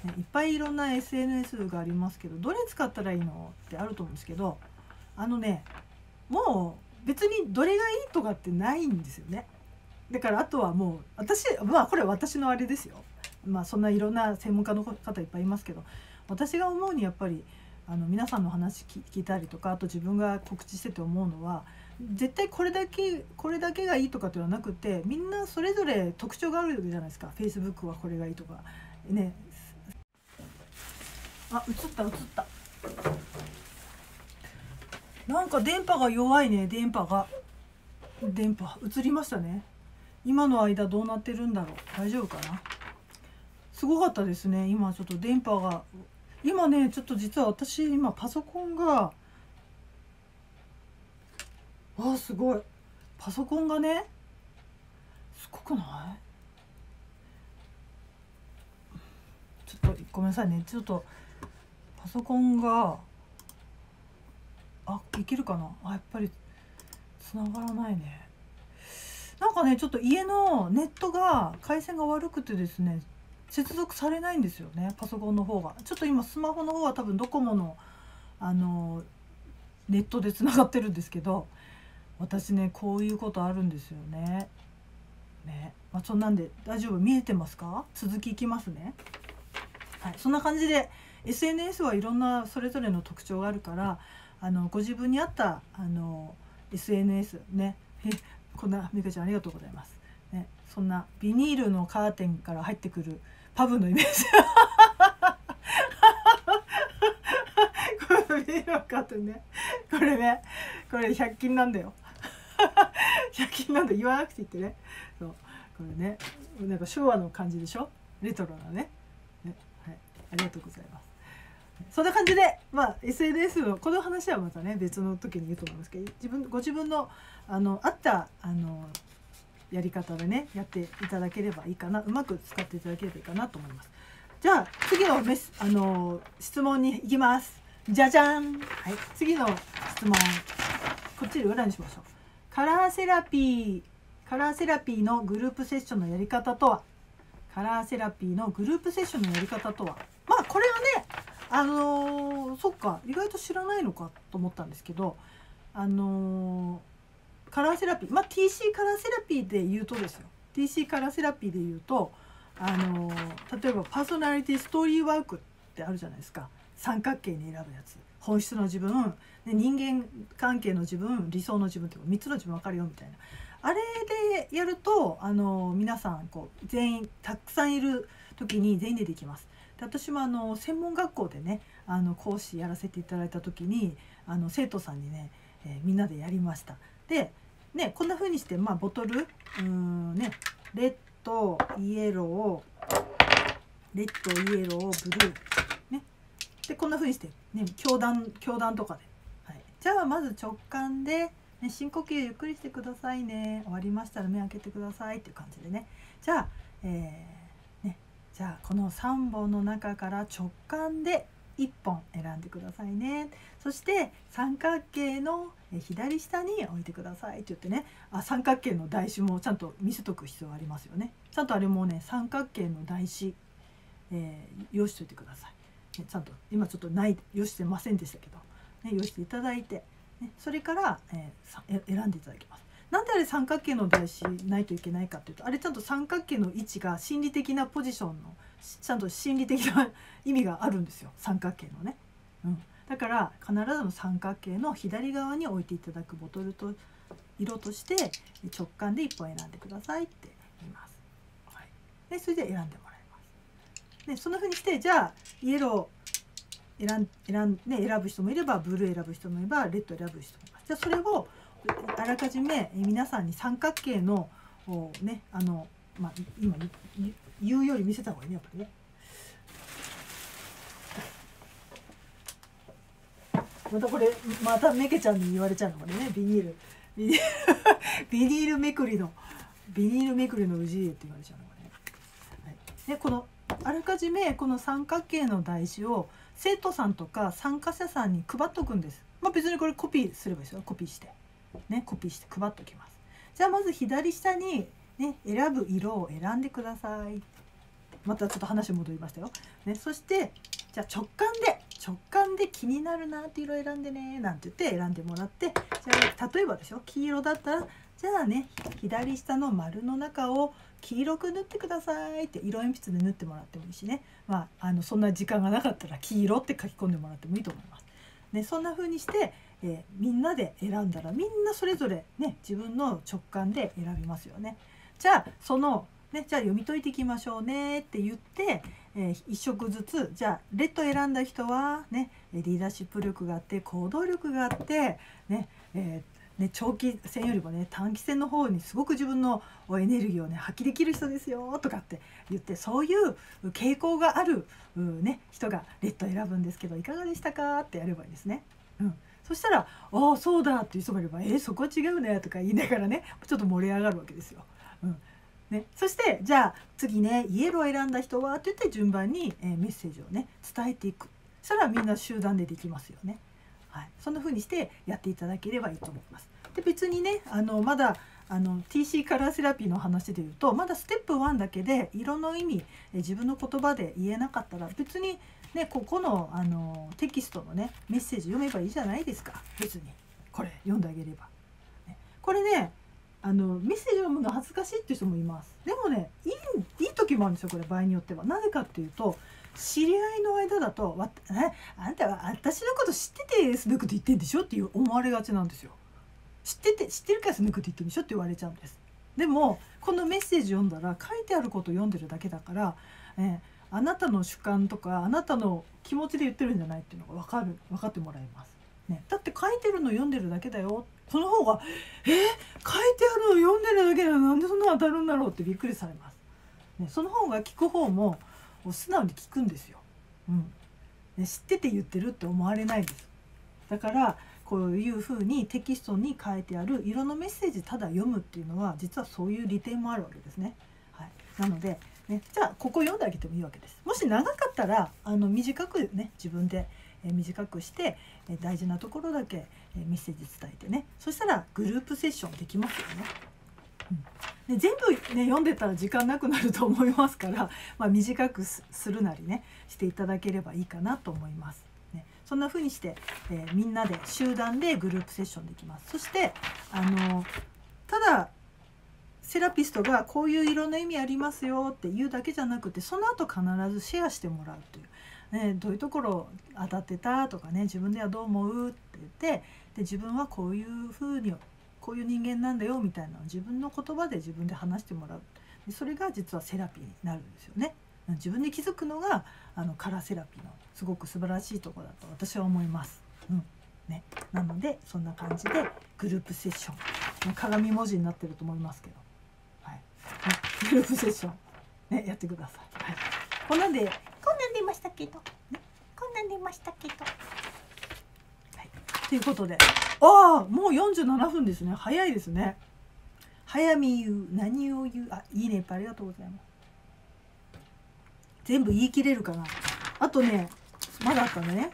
ね、いっぱいいろんな エスエヌエス がありますけどどれ使ったらいいのってあると思うんですけど、あのねもう別にどれがいいとかってないんですよね。だからあとはもう私まあこれ私のあれですよ。まあそんないろんな専門家の方いっぱいいますけど、私が思うにやっぱりあの皆さんの話聞いたりとかあと自分が告知してて思うのは絶対これだけこれだけがいいとかではなくて、みんなそれぞれ特徴があるじゃないですか。 Facebook はこれがいいとかね。あ映った映った。なんか電波が弱いね。電波が電波映りましたね。今の間どうなってるんだろう。大丈夫かな。すごかったですね。今ちょっと電波が今ねちょっと実は私今パソコンがあすごいパソコンがねすごくないちょっとごめんなさいね。ちょっとパソコンがあいけるかなあやっぱり繋がらないね。なんかねちょっと家のネットが回線が悪くてですね接続されないんですよねパソコンの方が。ちょっと今スマホの方は多分ドコモのあのネットでつながってるんですけど、私ねこういうことあるんですよね。ね、まあ、そんなんで大丈夫、見えてますか？続きいきますね。はい、そんな感じで エスエヌエス はいろんなそれぞれの特徴があるから、あのご自分に合ったあの エスエヌエス ね、えこんなみかちゃんありがとうございます、ね、そんなビニールのカーテンから入ってくるパブのイメージこのビニールのカーテンね、これねこれひゃく均なんだよひゃく均なんだ、言わなくていいってね。そうこれねなんか昭和の感じでしょ、レトロなね。ね、はい、ありがとうございます。そんな感じで、まあ、エスエヌエス のこの話はまたね別の時に言うと思いますけど、自分ご自分のあの合ったあのやり方でねやっていただければいいかな、うまく使っていただければいいかなと思います。じゃあ次のメスあの質問に行きます。じゃじゃん、はい、次の質問こっちで裏にしましょう。カラーセラピーカラーセラピーのグループセッションのやり方とはカラーセラピーのグループセッションのやり方とは、まあこれはねあのー、そっか意外と知らないのかと思ったんですけど、あのー、カラーセラピー、まあ、ティーシー カラーセラピーで言うとですよ ティーシー カラーセラピーで言うと、あのー、例えばパーソナリティストーリーワークってあるじゃないですか。三角形に選ぶやつ、本質の自分、人間関係の自分、理想の自分ってみっつの自分分かるよみたいな、あれでやると、あのー、皆さんこう全員たくさんいる時に全員でできます。私もあの専門学校でねあの講師やらせていただいた時にあの生徒さんにね、えー、みんなでやりました。で、ね、こんな風にして、まあ、ボトルうーん、ね、レッドイエローレッドイエローブルー、ね、でこんな風にして、ね、教団教団とかで、はい、じゃあまず直感で、ね、深呼吸ゆっくりしてくださいね、終わりましたら目開けてくださいっていう感じでね、じゃあ、えーじゃあこのさんぼんの中から直感でいっぽん選んでくださいね。そして三角形の左下に置いてくださいって言ってね、あ三角形の台紙もちゃんと見せとく必要がありますよね。ちゃんとあれもね三角形の台紙、えー、用意しておいてください、ね、ちゃんと今ちょっとない用意してませんでしたけど、ね、用意していただいて、ね、それから、えー、選んでいただきます。なんであれ三角形の台紙ないといけないかっていうと、あれちゃんと三角形の位置が心理的なポジションのちゃんと心理的な意味があるんですよ、三角形のね、うん、だから必ずの三角形の左側に置いていただくボトルと色として直感でいっぽん選んでくださいって言います、はい、でそれで選んでもらいます。でそんな風にして、じゃあイエロー選ん選ん、ね、選ぶ人もいればブルー選ぶ人もいればレッド選ぶ人もいます。じゃあそれをあらかじめ皆さんに三角形のねあの、まあ、今言うより見せた方がいいねやっぱりね。またこれまためけちゃんに言われちゃうのこれね、ビニールビニールビニールめくりのビニールめくりの氏家って言われちゃうのこれね、はい、でこのあらかじめこの三角形の台紙を生徒さんとか参加者さんに配っとくんです。まあ別にこれコピーすればいいですよ、コピーしてね、コピーして配っておきます。じゃあまず左下に、ね、選ぶ色を選んでください。またちょっと話戻りましたよ、ね、そしてじゃあ直感で直感で気になるなって色選んでねなんて言って選んでもらって、じゃあ例えばでしょ、黄色だったらじゃあね左下の丸の中を黄色く塗ってくださいって色鉛筆で塗ってもらってもいいしね、まあ、あのそんな時間がなかったら黄色って書き込んでもらってもいいと思います。ね、そんな風にして、えー、みんなで選んだらみんなそれぞれね自分の直感で選びますよね。じゃあその、ね、じゃあ読み解いていきましょうねって言って、えー、いっ色ずつ、じゃあレッド選んだ人はねリーダーシップ力があって行動力があってね、えーね、長期戦よりもね短期戦の方にすごく自分のエネルギーをね発揮できる人ですよとかって言って、そういう傾向がある、ね、人がレッド選ぶんですけどいかがでしたかってやればいいですね。うん、そしたら「ああそうだ」っていう人がいれば「えー、そこは違うね」とか言いながらねちょっと盛り上がるわけですよ。うんね、そしてじゃあ次ねイエロー選んだ人はって言って順番に、えー、メッセージをね伝えていく。そしたらみんな集団でできますよね。はい、そんな風にしてやっていただければいいと思います。で別にねあのまだあの ティーシー カラーセラピーの話で言うとまだステップワンだけで色の意味え自分の言葉で言えなかったら別にね、ここのあのテキストのねメッセージ読めばいいじゃないですか。別にこれ読んであげれば、ね、これねあのメッセージ読むの恥ずかしいっていう人もいます。でもねいい、いい時もあるんですよこれ、場合によっては。なぜかっていうと、知り合いの間だとわえあんたは私のこと知っててそういうこと言ってんでしょっていう思われがちなんですよ。知ってて知ってるからそういうこと言ってるんでしょって言われちゃうんです。でもこのメッセージ読んだら書いてあることを読んでるだけだから、えあなたの主観とかあなたの気持ちで言ってるんじゃないっていうのが分かる分かってもらえます、ね、だって書いてるの読んでるだけだよ。この方がえー、書いてあるの読んでるだけなのなんでそんな当たるんだろうってびっくりされます、ね、その方が聞く方も素直に聞くんですよ、うんね、知ってて言ってるって思われないです。だからこういうふうにテキストに書いてある色のメッセージただ読むっていうのは実はそういう利点もあるわけですね、はい、なのでね、じゃあここ読んであげてもいいわけです。もし長かったらあの短くね自分で、えー、短くして、えー、大事なところだけ、えー、メッセージ伝えてね、そしたらグループセッションできますよね。うん、で全部、ね、読んでたら時間なくなると思いますから、まあ、短く す, するなりねしていただければいいかなと思います。ね、そんな風にして、えー、みんなで集団でグループセッションできます。そしてあのただセラピストがこういう色の意味ありますよって言うだけじゃなくて、その後必ずシェアしてもらうという、ね、どういうところ当たってたとかね、自分ではどう思うって言って、で自分はこういうふうにこういう人間なんだよみたいなのを自分の言葉で自分で話してもらう。でそれが実はセラピーになるんですよね。自分で気づくのがあのカラーセラピーのすごく素晴らしいところだと私は思います。うんね、なのでそんな感じでグループセッション、鏡文字になってると思いますけど、グループセッション、ね、やってください。はい、こんなんでこんなん出ましたけど、ね、こんなん出ましたけど。はい、ということで、ああもうよんじゅうななふんですね。早いですね。早見言う何を言う、あいいねいっぱいありがとうございます。全部言い切れるかな。あとねまだあったね。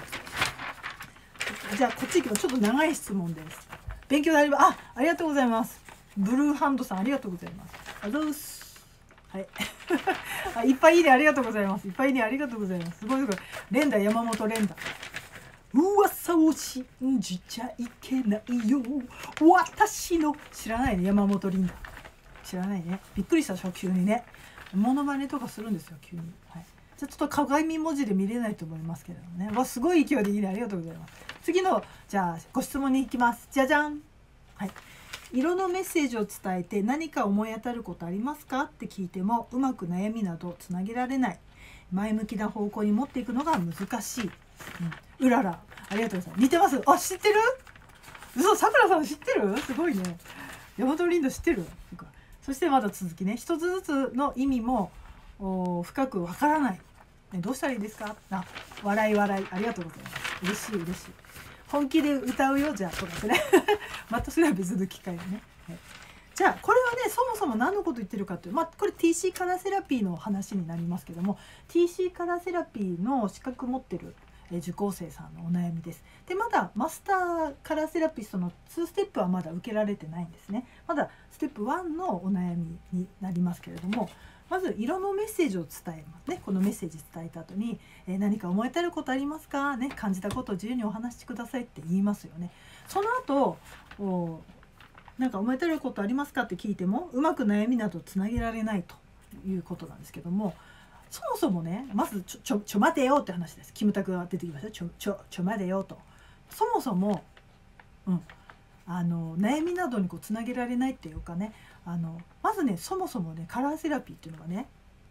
じゃあこっち行きます。ちょっと長い質問です。勉強になります。あありがとうございます。ブルーハンドさんありがとうございます。あざうす。はいあ。いっぱいいいねありがとうございます。いっぱいいいねありがとうございます。すごいすごい。連打山本連打。噂を信じちゃいけないよ。私の知らないね山本リンダ。知らないね。びっくりしたでしょ急にね。モノマネとかするんですよ急に。はい。じゃあちょっと鏡文字で見れないと思いますけれどもね。わすごい勢いでいいねありがとうございます。次のじゃあご質問に行きます。じゃじゃん。はい。色のメッセージを伝えて何か思い当たることありますかって聞いてもうまく悩みなどつなげられない。前向きな方向に持っていくのが難しい。うん、うららありがとうございます。似てます。あ知ってる？嘘さくらさん知ってる？すごいね。大和リンド知ってる？そしてまだ続きね。一つずつの意味も深くわからない。ね、どうしたらいいですか？あ笑い笑いありがとうございます。嬉しい嬉しい。本気で歌うよじゃあそうですねまたそれは別の機会でね、はい、じゃあこれはねそもそも何のこと言ってるかっていう、まあこれ ティーシー カラーセラピーの話になりますけども ティーシー カラーセラピーの資格持ってる受講生さんのお悩みです。でまだマスターカラーセラピストのにステップはまだ受けられてないんですね。まだステップいちのお悩みになりますけれども、まず色のメッセージを伝えますね。このメッセージ伝えた後に、えー、何か思い当たることありますか、ね、感じたことを自由にお話しくださいって言いますよね。その後おなんか思い当たることありますかって聞いてもうまく悩みなどつなげられないということなんですけども、そもそもねまずちょちょちょ待てよって話です。キムタクが出てきました。ちょちょちょ待てよと。そもそも、うん、あの悩みなどにこうつなげられないっていうかね、あのまずねそもそもねカラーセラピーっていうのがね、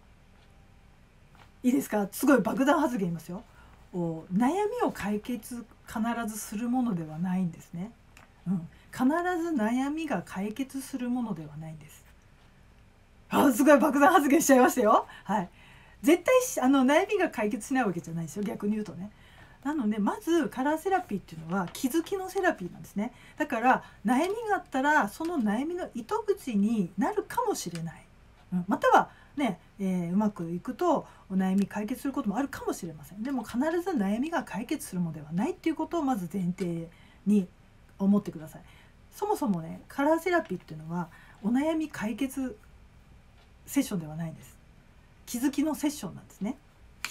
いいですか、すごい爆弾発言言いますよ。お悩みを解決必ずするものではないんですね、うん、必ず悩みが解決するものではないんです。あすごい爆弾発言しちゃいましたよ。はい絶対あの悩みが解決しないわけじゃないですよ、逆に言うとね。なのでまずカラーセラピーっていうのは気づきのセラピーなんですね。だから悩みがあったらその悩みの糸口になるかもしれない、うん、またはね、えー、うまくいくとお悩み解決することもあるかもしれません。でも必ず悩みが解決するものではないっていうことをまず前提に思ってください。そもそもねカラーセラピーっていうのはお悩み解決セッションではないんです。気づきのセッションなんですね。気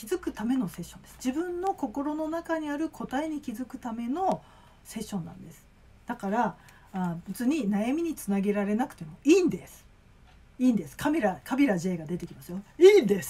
気づくためのセッションです。自分の心の中にある答えに気づくためのセッションなんです。だからあ別に悩みにつなげられなくてもいいんです。いいんです。カビラカビラ J が出てきますよ。いいんです。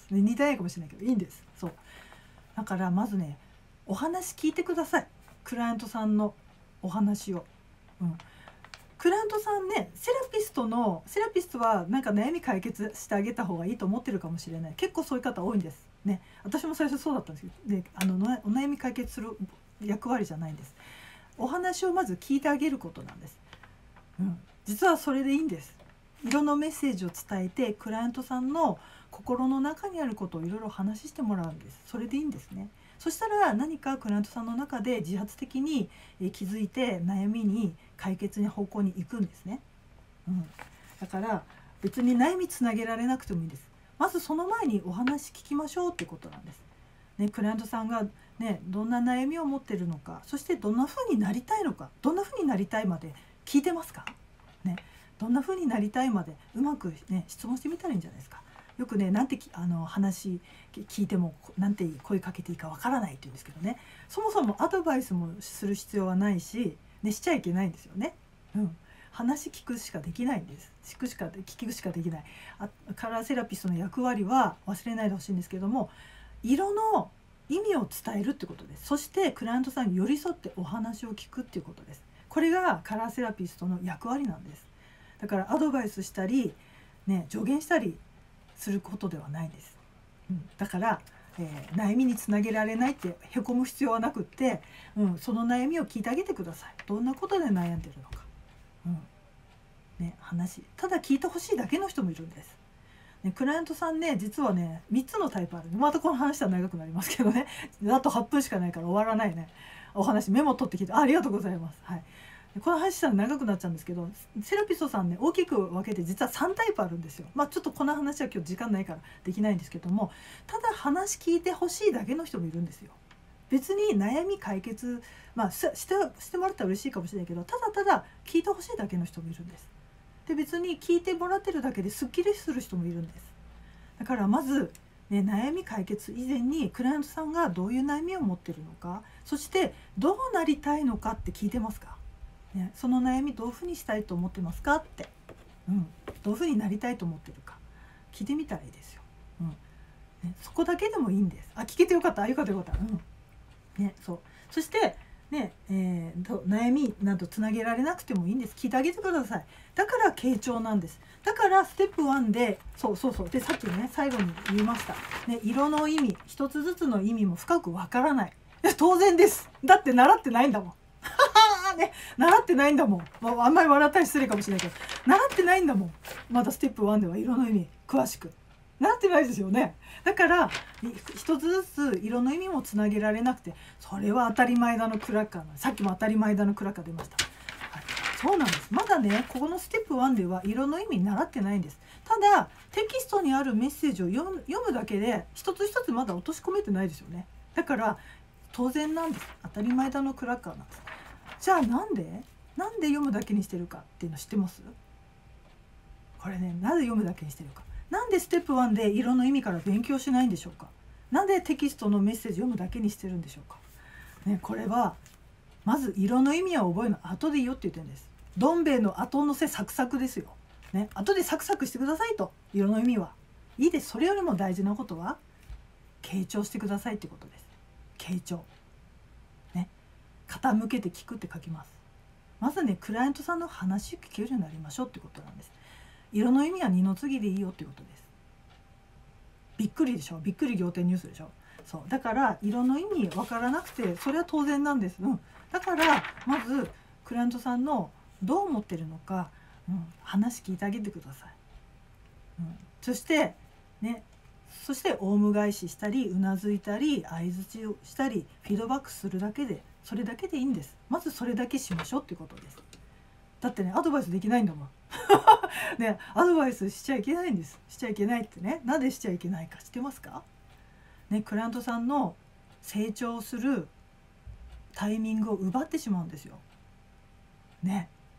ね、似たないかもしれないけどいいんです。そうだからまずね、お話聞いてください。クライアントさんのお話を、うん、クライアントさんね、セラピストのセラピストはなんか悩み解決してあげた方がいいと思ってるかもしれない。結構そういう方多いんですね。私も最初そうだったんですけど、であのお悩み解決する役割じゃないんです。お話をまず聞いてあげることなんです、うん、実はそれでいいんです。色のメッセージを伝えてクライアントさんの心の中にあることをいろいろ話してもらうんです。それでいいんですね。そしたら何かクライアントさんの中で自発的に気づいて悩みに解決に方向に行くんですね、うん、だから別に悩みつなげられなくてもいいんです。まずその前にお話聞きましょうってことなんです、ね、クライアントさんが、ね、どんな悩みを持ってるのか、そしてどんな風になりたいのか、どんな風になりたいまで聞いてますか、ね、どんな風になりたいまでうまく、ね、質問してみたらいいんじゃないですか。よくね、なんてあの話聞いてもなんて声かけていいかわからないって言うんですけどね、そもそもアドバイスもする必要はないし、ね、しちゃいけないんですよね、うん、話聞くしかできないんです。聞くしか聞くしかできない。あカラーセラピストの役割は忘れないでほしいんですけども、色の意味を伝えるってことです。そしてクライアントさんに寄り添ってお話を聞くっていうことです。これがカラーセラピストの役割なんです。だからアドバイスしたり、ね、助言したりすることではないんです、うん、だから、えー、悩みにつなげられないってへこむ必要はなくって、うん、その悩みを聞いてあげてください。どんなことで悩んでるのか、うんね、話ただ聞いてほしいだけの人もいるんです、ね、クライアントさんね、実はねみっつのタイプある。またこの話は長くなりますけどね、あとはっぷんしかないから終わらないね。お話メモ取ってきて あ, ありがとうございます、はい、この話したら長くなっちゃうんですけど、セラピストさんね、大きく分けて実はさんタイプあるんですよ。まあちょっとこの話は今日時間ないからできないんですけども、ただ話聞いてほしいだけの人もいるんですよ。別に悩み解決、まあ、して、してもらったら嬉しいかもしれないけど、ただただ聞いてほしいだけの人もいるんです。で別に聞いてもらってるだけですっきりする人もいるんです。だからまず、ね、悩み解決以前にクライアントさんがどういう悩みを持ってるのか、そしてどうなりたいのかって聞いてますか、ね、その悩みどういうふうにしたいと思ってますかって、うん、どういうふうになりたいと思ってるか聞いてみたらいいですよ、うんね、そこだけでもいいんです。あ、聞けてよかった、あ、よかったよかった、うんね、そうそしてね、えー、悩みなどつなげられなくてもいいんです。聞いてあげてください。だから傾聴なんです。だからステップワンで、そうそうそうで、さっきね最後に言いました、ね、色の意味一つずつの意味も深くわからない。当然です。だって習ってないんだもんね、習ってないんだもん、まあ、あんまり笑ったり失礼かもしれないけど、習ってないんだもん。まだステップワンでは色の意味詳しく習ってないですよね。だから一つずつ色の意味もつなげられなくて、それは当たり前だのクラッカーの、さっきも当たり前だのクラッカー出ました、はい、そうなんです。まだねここのステップワンでは色の意味習ってないんです。ただテキストにあるメッセージを読む、読むだけで一つ一つまだ落とし込めてないですよね。だから当然なんです。当たり前だのクラッカーなんです。じゃあなんでなんで読むだけにしてるかっていうの知ってます？これね、なぜ読むだけにしてるか、なんでステップワンで色の意味から勉強しないんでしょうか。なんでテキストのメッセージ読むだけにしてるんでしょうか、ね、これはまず色の意味は覚えるの後でいいよって言ってるんです。どん兵衛の後乗せサクサクですよ、ね、後でサクサクしてくださいと。色の意味はいいです。それよりも大事なことは傾聴してくださいってことです。傾聴ね、傾けて聞くって書きます。まずねクライアントさんの話を聞けるようになりましょうってことなんです。色の意味は二の次でいいよっていうことです。びっくりでしょ、びっくり仰天ニュースでしょ。そうだから色の意味分からなくてそれは当然なんです、うん、だからまずクライアントさんのどう思ってるのか、うん、話聞いてあげてください、うん、そしてねそしてオウム返ししたりうなずいたり相づちをしたりフィードバックするだけで、それだけでいいんです。まずそれだけしましょうってことです。だってねアドバイスできないんだもんね、アドバイスしちゃいけないんです。しちゃいけないってね、なんでしちゃいけないか知ってますか、ね、クライアントさんの成長するタイミングを奪ってしまうんですよ、ね、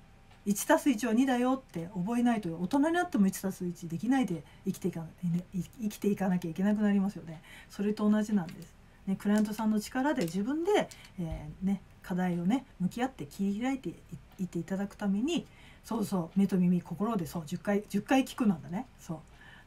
いちたすいちはにだよって覚えないと、大人になってもいちたすいちできないで生きていか、ね、生きていかなきゃいけなくなりますよね。それと同じなんです、ね、クライアントさんの力で自分で、えーね、課題をね向き合って切り開いていっていただくために、そうそう目と耳心でそうじゅっかいじゅっかい聞くなんだね。そう、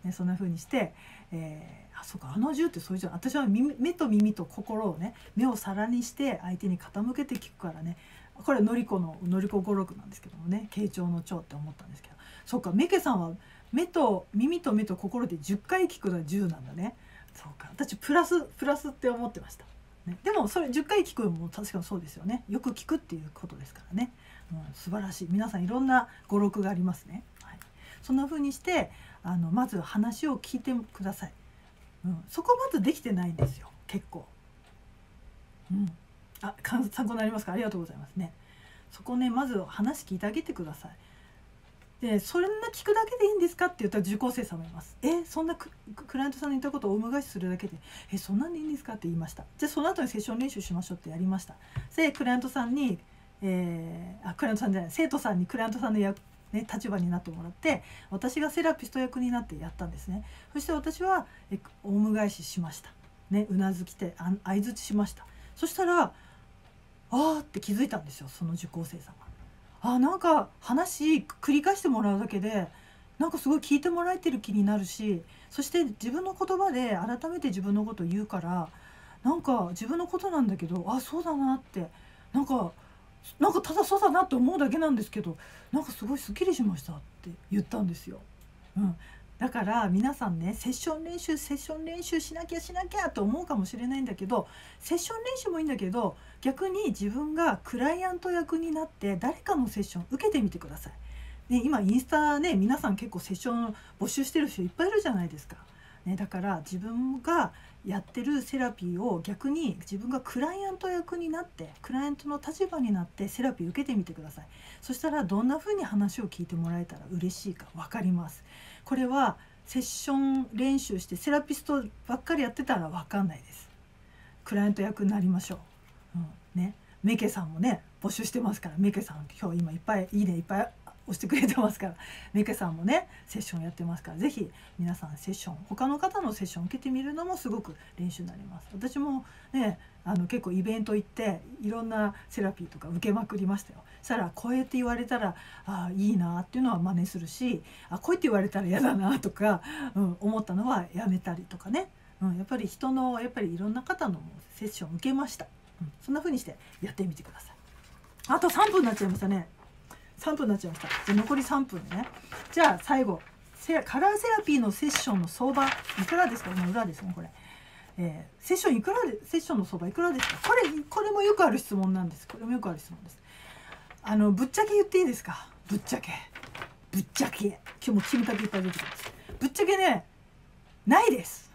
ね、そんな風にして、えー、あそうかあのじゅうってそういうじゃん。私は耳目と耳と心をね、目を皿にして相手に傾けて聞くからね。これのりこののりこ語録なんですけどもね、傾聴の聴って思ったんですけど、そうかメケさんは目と耳と目と心でじゅっかい聞くのはじゅうなんだね。そうか私プラスプラスって思ってました、ね、でもそれじゅっかい聞くのも確かにそうですよね。よく聞くっていうことですからね、うん、素晴らしい。皆さんいろんな語録がありますね、はい、そんな風にしてあのまず話を聞いてください、うん、そこまずできてないんですよ結構、うん、あ参考になりますか。ありがとうございますね。そこねまず話聞いてあげてください。でそんな聞くだけでいいんですかって言ったら受講生さんもいます。えそんな ク, クライアントさんの言ったことをオウム返しするだけでえそんなんでいいんですかって言いました。じゃあその後にセッション練習しましょうってやりました。でクライアントさんに、えー、あクライアントさんじゃない生徒さんにクライアントさんのや、ね、立場になってもらって、私がセラピスト役になってやったんですね。そして私はえオウム返ししました、ね、うなずきてあ相づちしました。そしたらあーって気づいたんですよその受講生さんが。あなんか話繰り返してもらうだけでなんかすごい聞いてもらえてる気になるし、そして自分の言葉で改めて自分のことを言うから、なんか自分のことなんだけどあそうだなってなんかなんかただそうだなって思うだけなんですけどなんかすごいすっきりしましたって言ったんですよ、うん、だから皆さんねセッション練習セッション練習しなきゃしなきゃと思うかもしれないんだけど、セッション練習もいいんだけど逆に自分がクライアント役になって誰かのセッション受けてみてください、ね、今インスタね皆さん結構セッション募集してる人いっぱいいるじゃないですか、ね、だから自分がやってるセラピーを逆に自分がクライアント役になってクライアントの立場になってセラピー受けてみてください。そしたらどんな風に話を聞いてもらえたら嬉しいか分かります。これはセッション練習してセラピストばっかりやってたら分かんないです。クライアント役になりましょう、うんね、メケさんもね募集してますから、メケさん今日今いっぱいいいねいっぱい押してくれてますから、メケさんもねセッションやってますから、ぜひ皆さんセッション他の方のセッション受けてみるのもすごく練習になります。私もねあの結構イベント行っていろんなセラピーとか受けまくりましたよ。そしたらこうやって言われたらあいいなっていうのは真似するし、あこうやって言われたら嫌だなとか、うん、思ったのはやめたりとかね、うん、やっぱり人のやっぱりいろんな方のセッション受けました、うん、そんな風にしてやってみてください。あとさんぷんになっちゃいましたね。さんぷんになっちゃいました。じゃあ残りさんぷんでね。じゃあ最後セカラーセラピーのセッションの相場いくらですか。今裏ですねこれ、えー、セッションいくらでセッションの相場いくらですか。これこれもよくある質問なんです。これもよくある質問です。あのぶっちゃけ言っていいですか。ぶっちゃけぶっちゃけ今日もキムタクいっぱい出てきます。ぶっちゃけねないです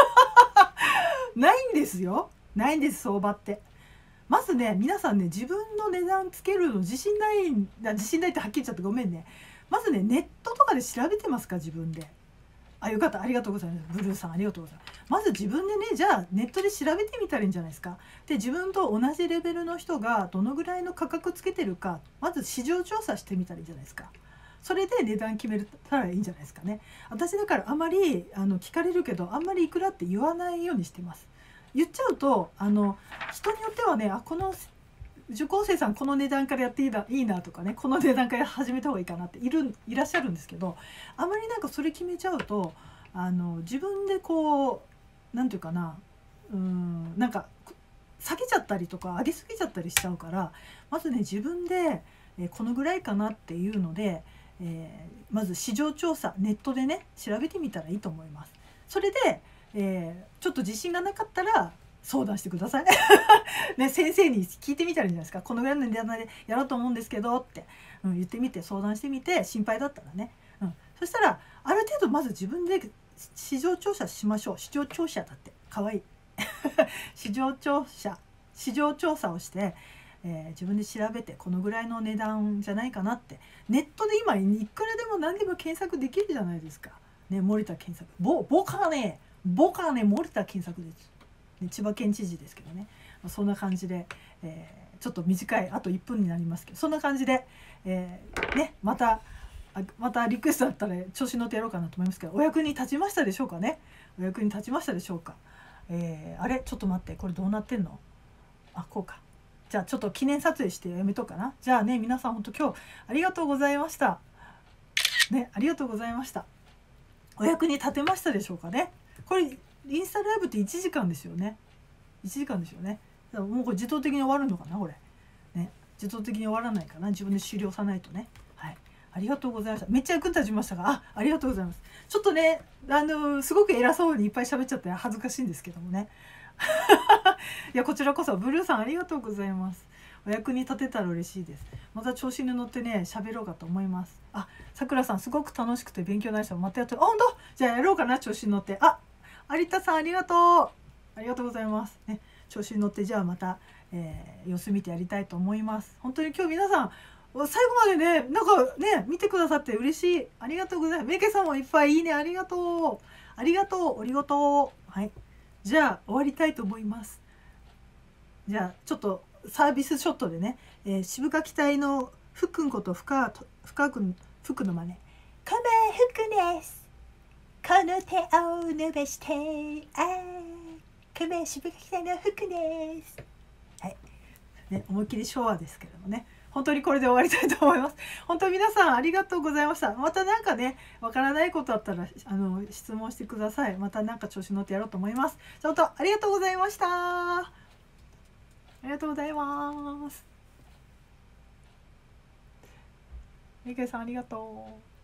ないんですよ。ないんです相場って。まずね皆さんね自分の値段つけるの自信ない自信ないってはっきり言っちゃってごめんね。まずねネットとかで調べてますか自分で。あよかったありがとうございます。ブルーさんありがとうございます。まず自分でねじゃあネットで調べてみたらいいんじゃないですか。で自分と同じレベルの人がどのぐらいの価格つけてるかまず市場調査してみたらいいんじゃないですか。それで値段決めたらいいんじゃないですかね。私だからあまりあの聞かれるけどあんまりいくらって言わないようにしてます。言っちゃうとあの人によってはねあこの受講生さんこの値段からやっていいな、いいなとかねこの値段から始めた方がいいかなっているいらっしゃるんですけど、あまりなんかそれ決めちゃうとあの自分でこう何て言うかなうーんなんか下げちゃったりとか上げすぎちゃったりしちゃうから、まずね自分で、えー、このぐらいかなっていうので、えー、まず市場調査ネットでね調べてみたらいいと思います。それで、えー、ちょっと自信がなかったら相談してくださいね、先生に聞いてみたらいいんじゃないですか。このぐらいの値段でやろうと思うんですけどって、うん、言ってみて相談してみて心配だったらね、うん、そしたらある程度まず自分で市場調査しましょう。市場調査だってかわいい市場調査市場調査をして、えー、自分で調べてこのぐらいの値段じゃないかなってネットで今いくらでも何でも検索できるじゃないですか、ね、森田検索ボボカネボカネ森田検索です、ね、千葉県知事ですけどね、そんな感じで、えちょっと短いあといっぷんになりますけど、そんな感じで、えー、ねまたまたリクエストだったら調子乗ってやろうかなと思いますけど、お役に立ちましたでしょうかね。お役に立ちましたでしょうか。えー、あれちょっと待って、これどうなってんの。あ、こうか。じゃあちょっと記念撮影してやめとくかな。じゃあね、皆さん本当今日ありがとうございましたね。ありがとうございました。お役に立てましたでしょうかね。これインスタライブっていちじかんですよね。いちじかんですよね。もうこれ自動的に終わるのかなこれね。自動的に終わらないかな、自分で終了さないとね。はい、ありがとうございました。めっちゃ役に立ちましたが、あ、ありがとうございます。ちょっとね、あのすごく偉そうにいっぱい喋っちゃって恥ずかしいんですけどもねいやこちらこそブルーさんありがとうございます。お役に立てたら嬉しいです。また調子に乗ってね喋ろうかと思います。あ、さくらさんすごく楽しくて勉強になりました。またやってる。あ、本当。じゃあやろうかな、調子に乗って。あ、有田さんありがとう。ありがとうございますね。調子に乗ってじゃあまた、えー、様子見てやりたいと思います。本当に今日皆さん最後までねなんかね見てくださって嬉しい。ありがとうございます。メイケさんもいっぱいいいねありがとう。ありがとう、ありがとう。はい。じゃあ終わりたいと思います。じゃあちょっとサービスショットでね、えー、渋垣隊のふっくんこと深深くんふくの真似。 こめふくです。この手を伸ばして、あー、こめ渋垣隊のふくです。 はい。ね、思いっきり昭和ですけれどもね。本当にこれで終わりたいと思います。本当に皆さんありがとうございました。またなんかね、わからないことあったらあの質問してください。またなんか調子乗ってやろうと思います。ちょっとありがとうございました。ありがとうございます。みけさんありがとう。